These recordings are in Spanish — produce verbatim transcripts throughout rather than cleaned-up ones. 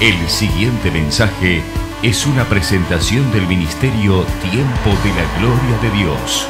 El siguiente mensaje es una presentación del ministerio Tiempo de la Gloria de Dios.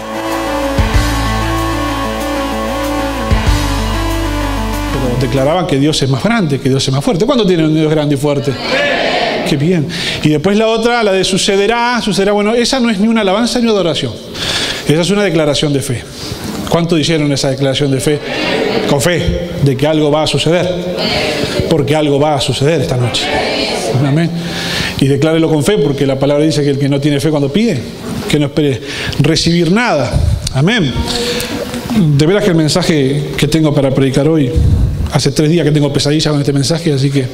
Pero declaraban que Dios es más grande, que Dios es más fuerte. ¿Cuándo tienen un Dios grande y fuerte? Qué bien. Y después la otra, la de sucederá, sucederá. Bueno, esa no es ni una alabanza ni una adoración. Esa es una declaración de fe. ¿Cuánto hicieron esa declaración de fe? Con fe, de que algo va a suceder. Porque algo va a suceder esta noche. Amén. Y declárelo con fe, porque la palabra dice que el que no tiene fe cuando pide, que no espere recibir nada. Amén. De veras que el mensaje que tengo para predicar hoy, hace tres días que tengo pesadilla con este mensaje, así que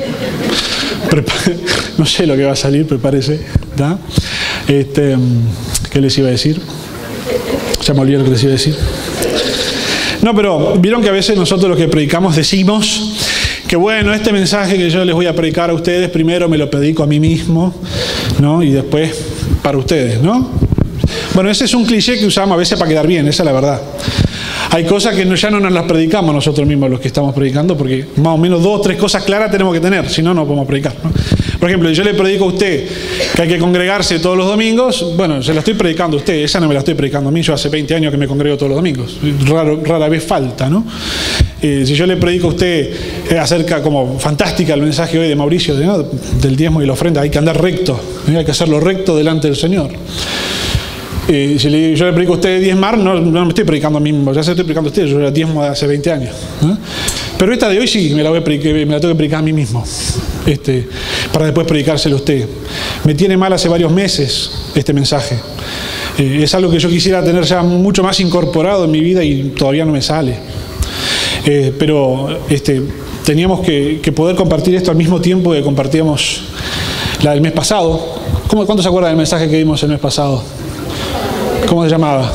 no sé lo que va a salir, prepárese. ¿Da? Este, ¿Qué les iba a decir? Ya me olvidé lo que les iba a decir. No, pero vieron que a veces nosotros los que predicamos decimos que bueno, este mensaje que yo les voy a predicar a ustedes, primero me lo predico a mí mismo, ¿no? Y después para ustedes, ¿no? Bueno, ese es un cliché que usamos a veces para quedar bien, esa es la verdad. Hay cosas que no, ya no nos las predicamos nosotros mismos los que estamos predicando, porque más o menos dos o tres cosas claras tenemos que tener, si no, no podemos predicar, ¿no? Por ejemplo, yo le predico a usted que hay que congregarse todos los domingos, bueno, se la estoy predicando a usted, esa no me la estoy predicando a mí, yo hace veinte años que me congrego todos los domingos, Raro, rara vez falta, ¿no? Eh, si yo le predico a usted eh, acerca, como fantástica el mensaje hoy de Mauricio, ¿no? Del diezmo y la ofrenda, hay que andar recto, ¿no? Hay que hacerlo recto delante del Señor. Eh, si le, yo le predico a usted diezmar, no, no me estoy predicando a mí mismo, ya se lo estoy predicando a usted, yo era diezmo de hace veinte años, ¿no? Pero esta de hoy sí, me la, voy a predicar, me la tengo que predicar a mí mismo, este, para después predicárselo a usted. Me tiene mal hace varios meses este mensaje. Eh, es algo que yo quisiera tener ya mucho más incorporado en mi vida y todavía no me sale. Eh, pero este, teníamos que, que poder compartir esto al mismo tiempo que compartíamos la del mes pasado. ¿Cómo, ¿Cuántos se acuerdan del mensaje que dimos el mes pasado? ¿Cómo se llamaba?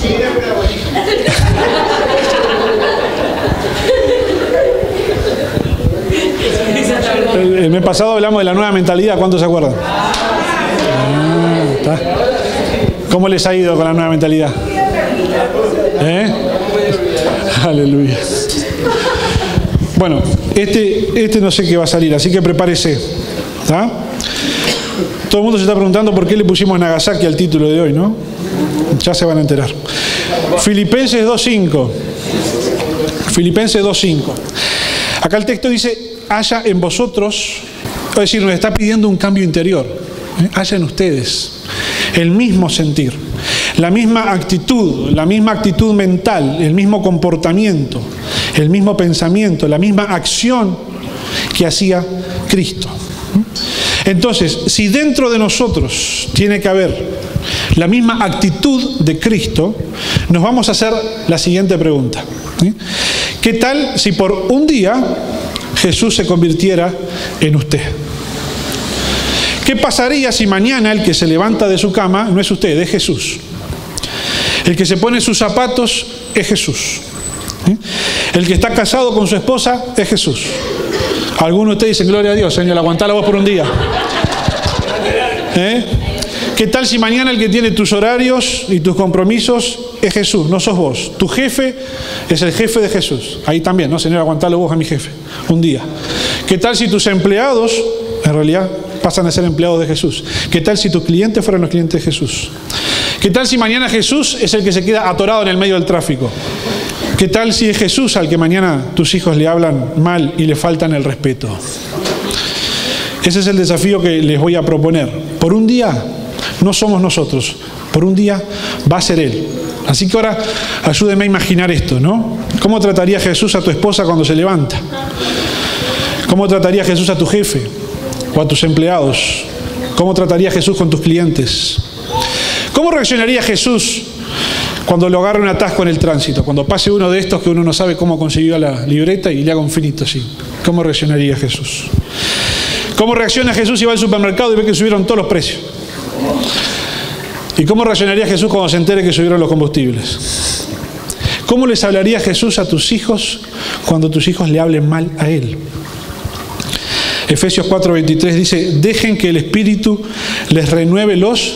El, el mes pasado hablamos de la nueva mentalidad. ¿Cuántos se acuerdan? Ah, ¿está? ¿Cómo les ha ido con la nueva mentalidad? ¿Eh? Aleluya. Bueno, este, este no sé qué va a salir, así que prepárese. ¿Está? Todo el mundo se está preguntando por qué le pusimos Nagasaki al título de hoy, ¿no? Ya se van a enterar. Filipenses dos cinco. Filipenses dos cinco. Acá el texto dice, haya en vosotros, es decir, nos está pidiendo un cambio interior. ¿eh? Haya en ustedes el mismo sentir, la misma actitud, la misma actitud mental, el mismo comportamiento, el mismo pensamiento, la misma acción que hacía Cristo. Entonces, si dentro de nosotros tiene que haber la misma actitud de Cristo, nos vamos a hacer la siguiente pregunta. ¿sí? ¿Qué tal si por un día Jesús se convirtiera en usted? ¿Qué pasaría si mañana el que se levanta de su cama no es usted, es Jesús? El que se pone sus zapatos es Jesús. ¿sí? El que está casado con su esposa es Jesús. Algunos de ustedes dicen, gloria a Dios, Señor, aguantá la voz por un día. ¿Eh? ¿Qué tal si mañana el que tiene tus horarios y tus compromisos es Jesús, no sos vos? Tu jefe es el jefe de Jesús. Ahí también, ¿no? Señor, aguantá la voz a mi jefe, un día. ¿Qué tal si tus empleados, en realidad, pasan a ser empleados de Jesús? ¿Qué tal si tus clientes fueran los clientes de Jesús? ¿Qué tal si mañana Jesús es el que se queda atorado en el medio del tráfico? ¿Qué tal si es Jesús al que mañana tus hijos le hablan mal y le faltan el respeto? Ese es el desafío que les voy a proponer. Por un día no somos nosotros, por un día va a ser Él. Así que ahora ayúdenme a imaginar esto, ¿no? ¿Cómo trataría Jesús a tu esposa cuando se levanta? ¿Cómo trataría Jesús a tu jefe o a tus empleados? ¿Cómo trataría Jesús con tus clientes? ¿Cómo reaccionaría Jesús cuando lo agarre un atasco en el tránsito? Cuando pase uno de estos que uno no sabe cómo consiguió la libreta y le haga un finito así. ¿Cómo reaccionaría Jesús? ¿Cómo reacciona Jesús si va al supermercado y ve que subieron todos los precios? ¿Y cómo reaccionaría Jesús cuando se entere que subieron los combustibles? ¿Cómo les hablaría Jesús a tus hijos cuando tus hijos le hablen mal a Él? Efesios cuatro veintitrés dice, dejen que el Espíritu les renueve los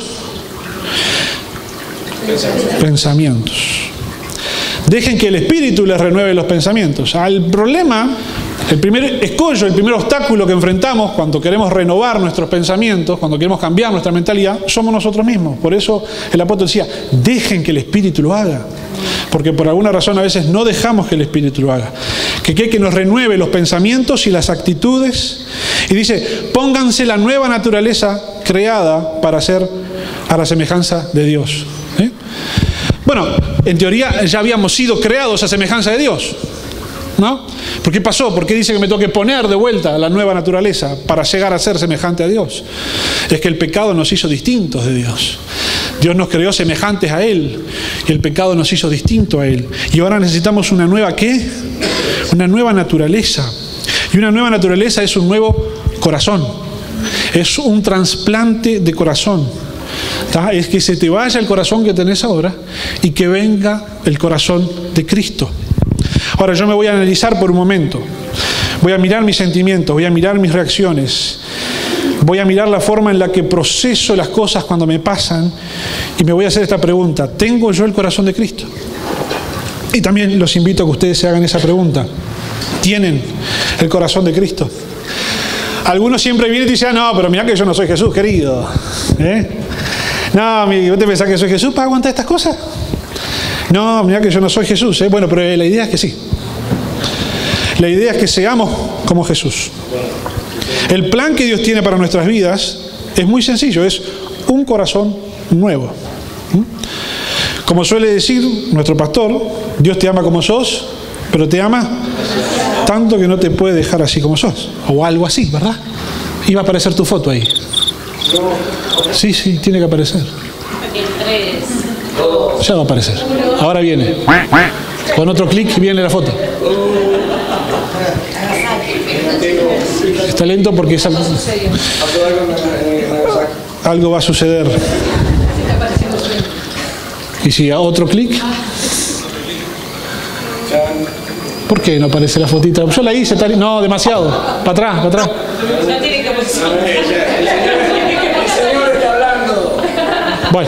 pensamientos. Dejen que el Espíritu les renueve los pensamientos. El problema El primer escollo, el primer obstáculo que enfrentamos cuando queremos renovar nuestros pensamientos, cuando queremos cambiar nuestra mentalidad, somos nosotros mismos. Por eso el apóstol decía, dejen que el Espíritu lo haga. Porque por alguna razón a veces no dejamos que el Espíritu lo haga. Que quiere que nos renueve los pensamientos y las actitudes. Y dice, pónganse la nueva naturaleza creada para ser a la semejanza de Dios. ¿Eh? Bueno, en teoría ya habíamos sido creados a semejanza de Dios, ¿no? ¿Por qué pasó? ¿Por qué dice que me tengo que poner de vuelta la nueva naturaleza para llegar a ser semejante a Dios? Es que el pecado nos hizo distintos de Dios. Dios nos creó semejantes a Él y el pecado nos hizo distintos a Él. Y ahora necesitamos una nueva ¿qué? Una nueva naturaleza. Y una nueva naturaleza es un nuevo corazón. Es un trasplante de corazón. ¿Tá? Es que se te vaya el corazón que tenés ahora y que venga el corazón de Cristo. Ahora yo me voy a analizar por un momento. Voy a mirar mis sentimientos, voy a mirar mis reacciones. Voy a mirar la forma en la que proceso las cosas cuando me pasan y me voy a hacer esta pregunta. ¿Tengo yo el corazón de Cristo? Y también los invito a que ustedes se hagan esa pregunta. ¿Tienen el corazón de Cristo? Algunos siempre vienen y dicen, no, pero mirá que yo no soy Jesús, querido. ¿Eh? No, ¿vos te pensás que soy Jesús para aguantar estas cosas? No, mirá que yo no soy Jesús. ¿eh? Bueno, pero la idea es que sí. La idea es que seamos como Jesús. El plan que Dios tiene para nuestras vidas es muy sencillo, es un corazón nuevo. Como suele decir nuestro pastor, Dios te ama como sos, pero te ama tanto que no te puede dejar así como sos. O algo así, ¿verdad? Iba a aparecer tu foto ahí. Sí, sí, tiene que aparecer. Ya va a aparecer. Ahora viene. Con otro clic viene la foto. Está lento porque es algo, algo va a suceder. Y si a otro clic, ¿por qué no aparece la fotita? Yo la hice, tal, no, demasiado. Para atrás, para atrás. Bueno.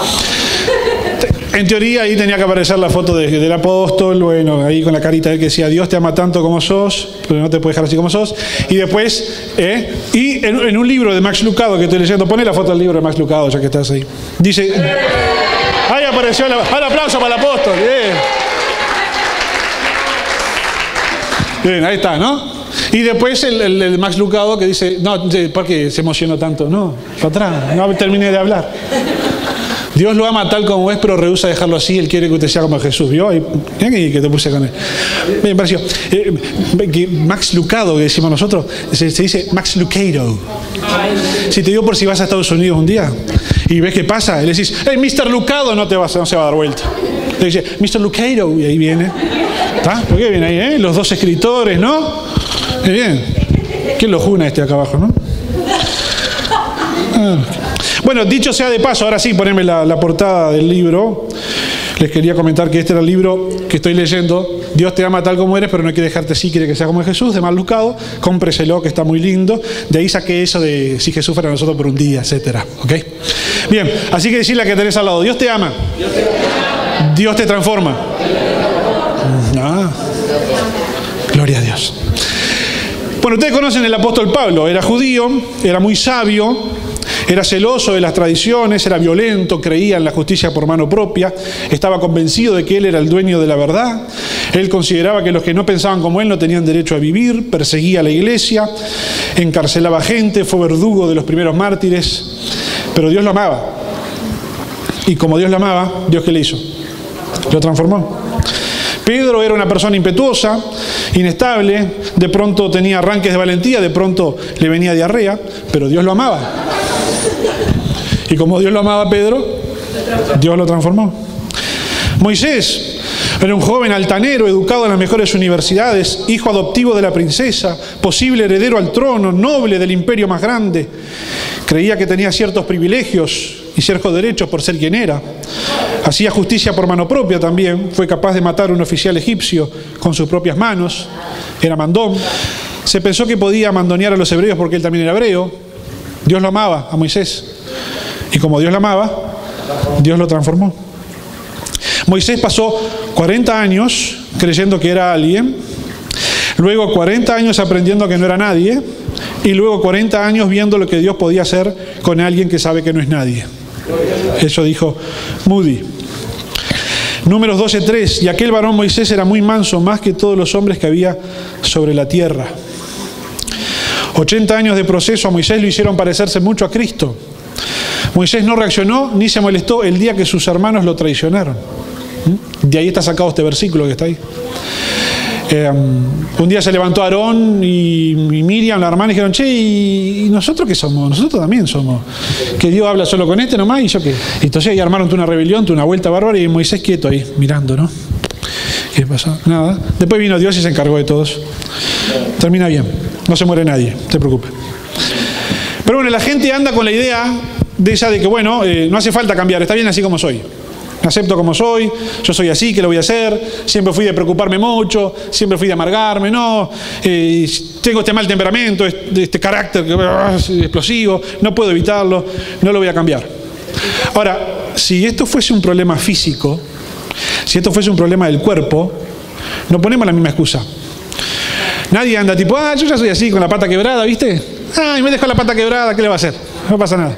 En teoría ahí tenía que aparecer la foto de, del apóstol, bueno, ahí con la carita de él que decía, Dios te ama tanto como sos, pero no te puede dejar así como sos. Y después, eh, y en, en un libro de Max Lucado que estoy leyendo, poné la foto del libro de Max Lucado ya que estás ahí. Dice, ahí apareció, el, el aplauso para el apóstol. Bien. Bien, ahí está, ¿no? Y después el, el, el Max Lucado que dice, no, ¿por qué se emocionó tanto? No, para atrás, no terminé de hablar. Dios lo ama tal como es, pero rehúsa dejarlo así. Él quiere que usted sea como Jesús. ¿Vio? Ahí, que te puse con él. Me pareció. Eh, que Max Lucado, que decimos nosotros, se, se dice Max Lucado. Si te digo por si vas a Estados Unidos un día y ves qué pasa, le decís, hey, mister Lucado, no, te vas, no se va a dar vuelta. Le dice, mister Lucado, y ahí viene. ¿Está? ¿Por qué viene ahí, eh? Los dos escritores, ¿no? Muy bien. ¿Quién lo juna este acá abajo, no? Ah. Bueno, dicho sea de paso, ahora sí, poneme la, la portada del libro. Les quería comentar que este era el libro que estoy leyendo. Dios te ama tal como eres, pero no quiere dejarte así, quiere que sea como Jesús, de Max Lucado. Cómpreselo, que está muy lindo. De ahí saqué eso de si Jesús fuera nosotros por un día, etcétera. ¿Ok? Bien, así que decirle a que tenés al lado, Dios te ama. Dios te, ama. Dios te transforma. Ah, gloria a Dios. Bueno, ustedes conocen el apóstol Pablo. Era judío, era muy sabio. Era celoso de las tradiciones, era violento, creía en la justicia por mano propia, estaba convencido de que él era el dueño de la verdad. Él consideraba que los que no pensaban como él no tenían derecho a vivir, perseguía a la iglesia, encarcelaba gente, fue verdugo de los primeros mártires, pero Dios lo amaba. Y como Dios lo amaba, ¿Dios qué le hizo? Lo transformó. Pedro era una persona impetuosa, inestable, de pronto tenía arranques de valentía, de pronto le venía diarrea, pero Dios lo amaba. Y como Dios lo amaba a Pedro, Dios lo transformó. Moisés era un joven altanero, educado en las mejores universidades, hijo adoptivo de la princesa, posible heredero al trono, noble del imperio más grande. Creía que tenía ciertos privilegios y ciertos derechos por ser quien era. Hacía justicia por mano propia también. Fue capaz de matar a un oficial egipcio con sus propias manos. Era mandón. Se pensó que podía mandonear a los hebreos porque él también era hebreo. Dios lo amaba a Moisés. Y como Dios lo amaba, Dios lo transformó. Moisés pasó cuarenta años creyendo que era alguien. luego cuarenta años aprendiendo que no era nadie, y luego cuarenta años viendo lo que Dios podía hacer con alguien que sabe que no es nadie. Eso dijo Moody. Números doce tres, y aquel varón Moisés era muy manso, más que todos los hombres que había sobre la tierra. ochenta años de proceso a Moisés lo hicieron parecerse mucho a Cristo. Moisés no reaccionó ni se molestó el día que sus hermanos lo traicionaron. De ahí está sacado este versículo que está ahí. Eh, un día se levantó Aarón y, y Miriam, la hermana, y dijeron, che, ¿y nosotros qué somos? Nosotros también somos. Que Dios habla solo con este nomás y yo qué. Y entonces ahí armaron una rebelión, una vuelta bárbara, y Moisés quieto ahí, mirando, ¿no? ¿Qué pasó? Nada. Después vino Dios y se encargó de todos. Termina bien. No se muere nadie, no te preocupes. Pero bueno, la gente anda con la idea de esa de que, bueno, eh, no hace falta cambiar, está bien así como soy. Me acepto como soy, yo soy así, ¿qué lo voy a hacer? Siempre fui de preocuparme mucho, siempre fui de amargarme, no, eh, tengo este mal temperamento, este, este carácter que, uh, explosivo, no puedo evitarlo, no lo voy a cambiar. Ahora, si esto fuese un problema físico, si esto fuese un problema del cuerpo, no ponemos la misma excusa. Nadie anda tipo, ah, yo ya soy así, con la pata quebrada, ¿viste? Ay, me dejó la pata quebrada, ¿qué le va a hacer? No pasa nada.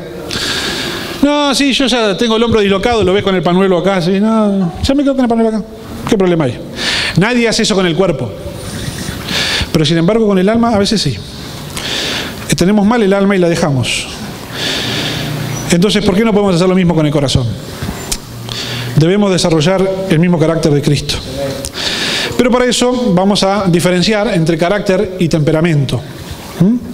No, sí, yo ya tengo el hombro dislocado, lo ves con el pañuelo acá, sí, no, ya me quedo con el pañuelo acá. ¿Qué problema hay? Nadie hace eso con el cuerpo. Pero sin embargo con el alma a veces sí. Tenemos mal el alma y la dejamos. Entonces, ¿por qué no podemos hacer lo mismo con el corazón? Debemos desarrollar el mismo carácter de Cristo. Pero para eso vamos a diferenciar entre carácter y temperamento. ¿Mm?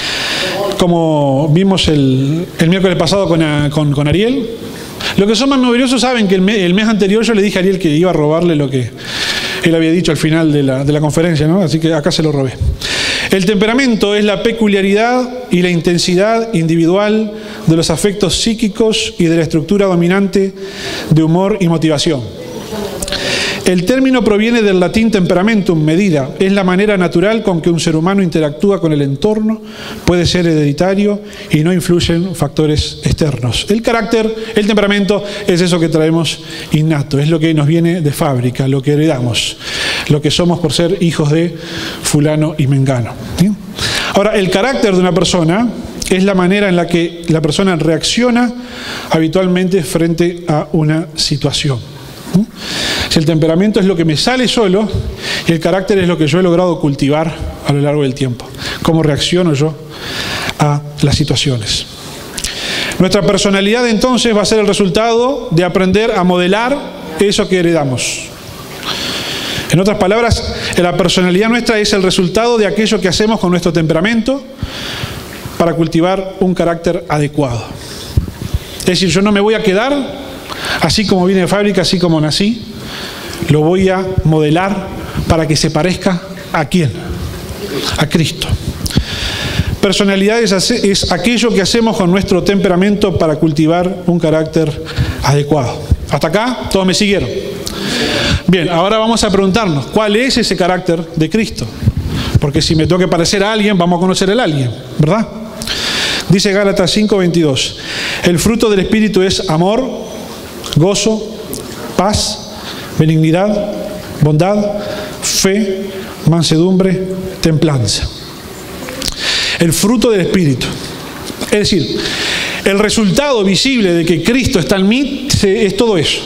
Como vimos el, el miércoles pasado con, con, con Ariel, los que son más noveliosos saben que el mes, el mes anterior yo le dije a Ariel que iba a robarle lo que él había dicho al final de la, de la conferencia, ¿no? Así que acá se lo robé. El temperamento es la peculiaridad y la intensidad individual de los afectos psíquicos y de la estructura dominante de humor y motivación. El término proviene del latín temperamentum, medida. Es la manera natural con que un ser humano interactúa con el entorno, puede ser hereditario y no influyen factores externos. El carácter, el temperamento, es eso que traemos innato, es lo que nos viene de fábrica, lo que heredamos, lo que somos por ser hijos de fulano y mengano. ¿Sí? Ahora, el carácter de una persona es la manera en la que la persona reacciona habitualmente frente a una situación. Si el temperamento es lo que me sale solo y el carácter es lo que yo he logrado cultivar a lo largo del tiempo. ¿Cómo reacciono yo a las situaciones? Nuestra personalidad entonces va a ser el resultado de aprender a modelar eso que heredamos. En otras palabras, la personalidad nuestra es el resultado de aquello que hacemos con nuestro temperamento para cultivar un carácter adecuado. Es decir, yo no me voy a quedar así como vine de fábrica, así como nací, lo voy a modelar para que se parezca ¿a quién? A Cristo. Personalidad es, es aquello que hacemos con nuestro temperamento para cultivar un carácter adecuado. Hasta acá, todos me siguieron. Bien, ahora vamos a preguntarnos, ¿cuál es ese carácter de Cristo? Porque si me tengo que parecer a alguien, vamos a conocer el alguien, ¿verdad? Dice Gálatas cinco veintidós, el fruto del Espíritu es amor, gozo, paz, benignidad, bondad, fe, mansedumbre, templanza. El fruto del Espíritu. Es decir, el resultado visible de que Cristo está en mí es todo eso.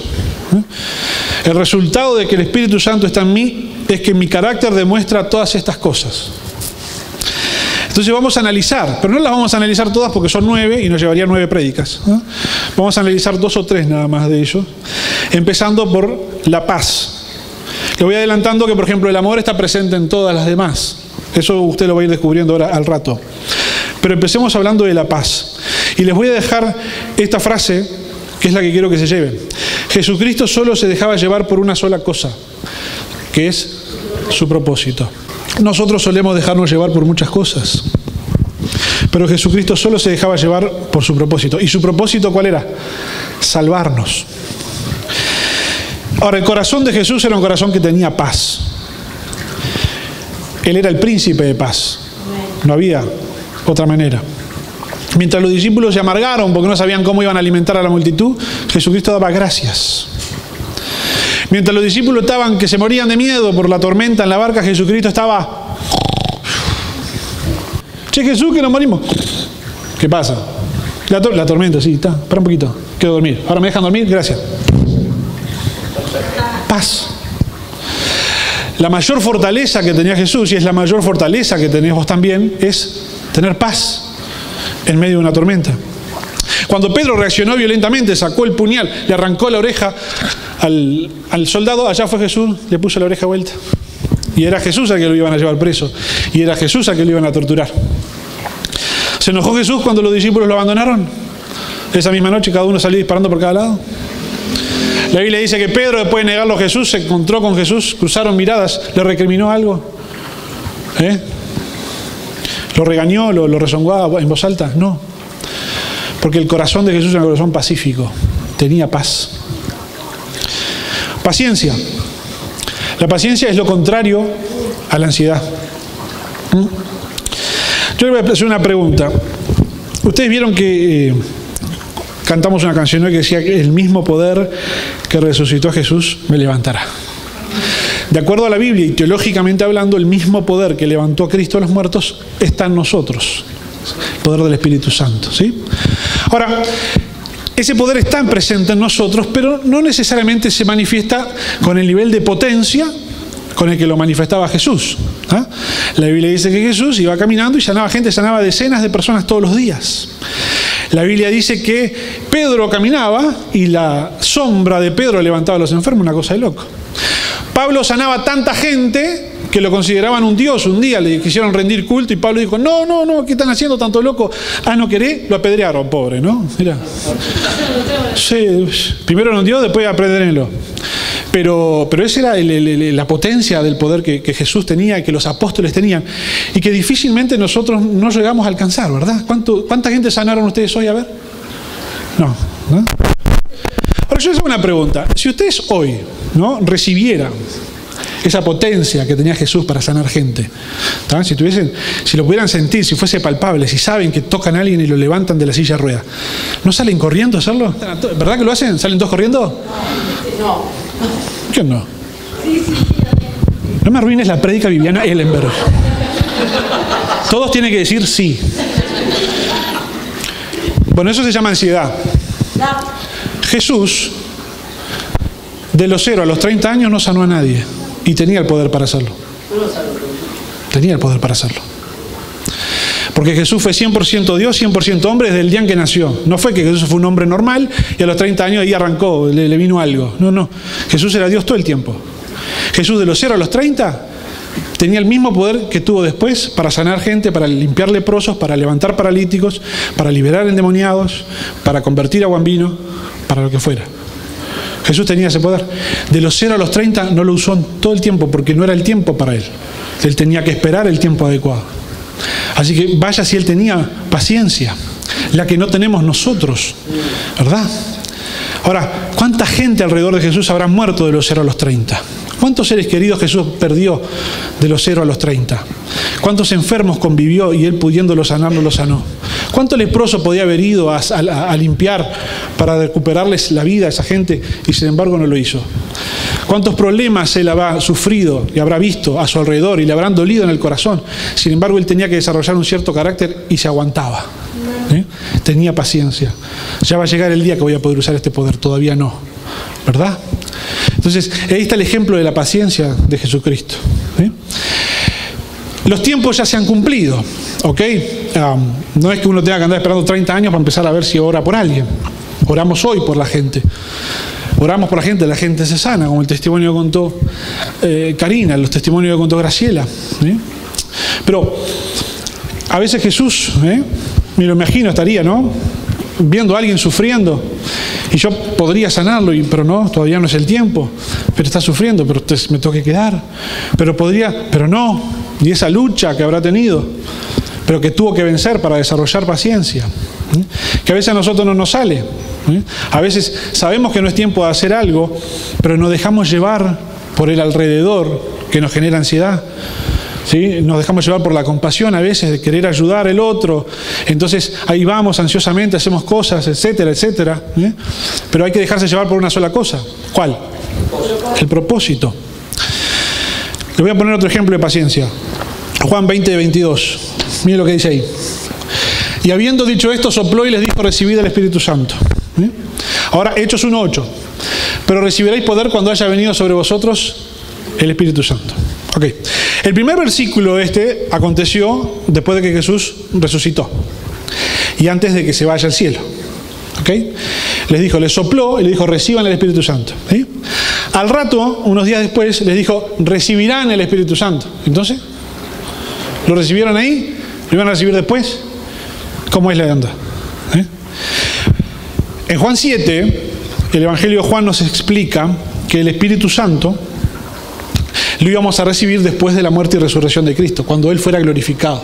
El resultado de que el Espíritu Santo está en mí es que mi carácter demuestra todas estas cosas. Entonces vamos a analizar, pero no las vamos a analizar todas porque son nueve y nos llevaría nueve prédicas, ¿no? Vamos a analizar dos o tres nada más de ellos, empezando por la paz. Le voy adelantando que, por ejemplo, el amor está presente en todas las demás. Eso usted lo va a ir descubriendo ahora al rato. Pero empecemos hablando de la paz. Y les voy a dejar esta frase, que es la que quiero que se lleven. Jesucristo solo se dejaba llevar por una sola cosa, que es su propósito. Nosotros solemos dejarnos llevar por muchas cosas, pero Jesucristo solo se dejaba llevar por su propósito. ¿Y su propósito cuál era? Salvarnos. Ahora, el corazón de Jesús era un corazón que tenía paz. Él era el príncipe de paz. No había otra manera. Mientras los discípulos se amargaron porque no sabían cómo iban a alimentar a la multitud, Jesucristo daba gracias. Mientras los discípulos estaban que se morían de miedo por la tormenta en la barca, Jesucristo estaba Che, Jesús, que nos morimos. ¿Qué pasa? La, to la tormenta, sí, está. Para un poquito. Quiero dormir. Ahora me dejan dormir, gracias. Paz. La mayor fortaleza que tenía Jesús, y es la mayor fortaleza que tenés vos también, es tener paz en medio de una tormenta. Cuando Pedro reaccionó violentamente, sacó el puñal, le arrancó la oreja al, al soldado, allá fue Jesús, le puso la oreja vuelta. Y era Jesús al que lo iban a llevar preso. Y era Jesús al que lo iban a torturar. ¿Se enojó Jesús cuando los discípulos lo abandonaron? Esa misma noche cada uno salió disparando por cada lado. La Biblia dice que Pedro, después de negarlo a Jesús, se encontró con Jesús, cruzaron miradas, le recriminó algo. ¿Eh? ¿Lo regañó, lo, lo rezongó en voz alta? No. Porque el corazón de Jesús era un corazón pacífico. Tenía paz. Paciencia. La paciencia es lo contrario a la ansiedad. ¿Mm? Yo le voy a hacer una pregunta. Ustedes vieron que... Eh, cantamos una canción hoy que decía que el mismo poder que resucitó a Jesús me levantará. De acuerdo a la Biblia y teológicamente hablando, el mismo poder que levantó a Cristo a los muertos está en nosotros. El poder del Espíritu Santo, ¿sí? Ahora, ese poder está presente en nosotros, pero no necesariamente se manifiesta con el nivel de potencia con el que lo manifestaba Jesús. ¿Ah? La Biblia dice que Jesús iba caminando y sanaba gente, sanaba decenas de personas todos los días. La Biblia dice que Pedro caminaba y la sombra de Pedro levantaba a los enfermos, una cosa de loco. Pablo sanaba tanta gente que lo consideraban un dios. Un día le quisieron rendir culto y Pablo dijo, no, no, no, ¿qué están haciendo tanto loco? Ah, ¿no querés? Lo apedrearon, pobre, ¿no? Mira. Sí, primero era un dios, después apedréenlo. Pero, pero esa era el, el, la potencia del poder que, que Jesús tenía y que los apóstoles tenían y que difícilmente nosotros no llegamos a alcanzar, ¿verdad? ¿Cuánto, ¿Cuánta gente sanaron ustedes hoy? A ver. No, ¿no? Ahora yo les hago una pregunta. Si ustedes hoy, ¿no?, recibieran esa potencia que tenía Jesús para sanar gente, ¿tá? Si tuviesen, si lo pudieran sentir, si fuese palpable, si saben que tocan a alguien y lo levantan de la silla de ruedas, ¿no salen corriendo a hacerlo? ¿Verdad que lo hacen? ¿Salen todos corriendo? No. ¿Qué no? No me arruines la prédica Viviana Ellenberg. Todos tienen que decir sí. Bueno, eso se llama ansiedad. Jesús, de los cero a los treinta años, no sanó a nadie. Y tenía el poder para hacerlo. Tenía el poder para hacerlo. Porque Jesús fue cien por ciento Dios, cien por ciento hombre desde el día en que nació. No fue que Jesús fue un hombre normal y a los treinta años ahí arrancó, le, le vino algo. No, no. Jesús era Dios todo el tiempo. Jesús de los cero a los treinta tenía el mismo poder que tuvo después para sanar gente, para limpiar leprosos, para levantar paralíticos, para liberar endemoniados, para convertir agua en vino, para lo que fuera. Jesús tenía ese poder. De los cero a los treinta no lo usó todo el tiempo porque no era el tiempo para él. Él tenía que esperar el tiempo adecuado. Así que vaya si él tenía paciencia, la que no tenemos nosotros, ¿verdad? Ahora, ¿cuánta gente alrededor de Jesús habrá muerto de los cero a los treinta? ¿Cuántos seres queridos Jesús perdió de los cero a los treinta? ¿Cuántos enfermos convivió y él pudiéndolo sanar no lo sanó? ¿Cuánto leproso podía haber ido a, a, a limpiar para recuperarles la vida a esa gente y sin embargo no lo hizo? ¿Cuántos problemas él habrá sufrido y habrá visto a su alrededor y le habrán dolido en el corazón? Sin embargo, él tenía que desarrollar un cierto carácter y se aguantaba. ¿Eh? Tenía paciencia. Ya va a llegar el día que voy a poder usar este poder. Todavía no. ¿Verdad? Entonces, ahí está el ejemplo de la paciencia de Jesucristo. ¿Eh? Los tiempos ya se han cumplido. ¿Ok? Um, no es que uno tenga que andar esperando treinta años para empezar a ver si ora por alguien. Oramos hoy por la gente. Oramos por la gente, la gente se sana, como el testimonio que contó eh, Karina, los testimonios que contó Graciela. ¿eh? Pero a veces Jesús, ¿eh? me lo imagino, estaría, ¿no?, viendo a alguien sufriendo y yo podría sanarlo, y, pero no, todavía no es el tiempo, pero está sufriendo, pero me tengo que quedar, pero podría, pero no, y esa lucha que habrá tenido, pero que tuvo que vencer para desarrollar paciencia, ¿eh? que a veces a nosotros no nos sale. ¿eh? A veces sabemos que no es tiempo de hacer algo, pero nos dejamos llevar por el alrededor que nos genera ansiedad. ¿Sí? Nos dejamos llevar por la compasión a veces de querer ayudar al otro. Entonces ahí vamos ansiosamente, hacemos cosas, etcétera, etcétera. ¿eh? Pero hay que dejarse llevar por una sola cosa. ¿Cuál? El propósito. Les voy a poner otro ejemplo de paciencia. Juan veinte, veintidós. Miren lo que dice ahí. Y habiendo dicho esto, sopló y les dijo, recibid el Espíritu Santo. ¿Sí? Ahora, Hechos uno ocho. Pero recibiréis poder cuando haya venido sobre vosotros el Espíritu Santo. Ok. El primer versículo este aconteció después de que Jesús resucitó. Y antes de que se vaya al cielo. ¿Ok? Les dijo, les sopló y les dijo, reciban el Espíritu Santo. ¿Sí? Al rato, unos días después, les dijo, recibirán el Espíritu Santo. Entonces, ¿lo recibieron ahí? ¿Lo iban a recibir después? ¿Cómo es la onda? ¿Eh? En Juan siete, el Evangelio de Juan nos explica que el Espíritu Santo lo íbamos a recibir después de la muerte y resurrección de Cristo, cuando Él fuera glorificado.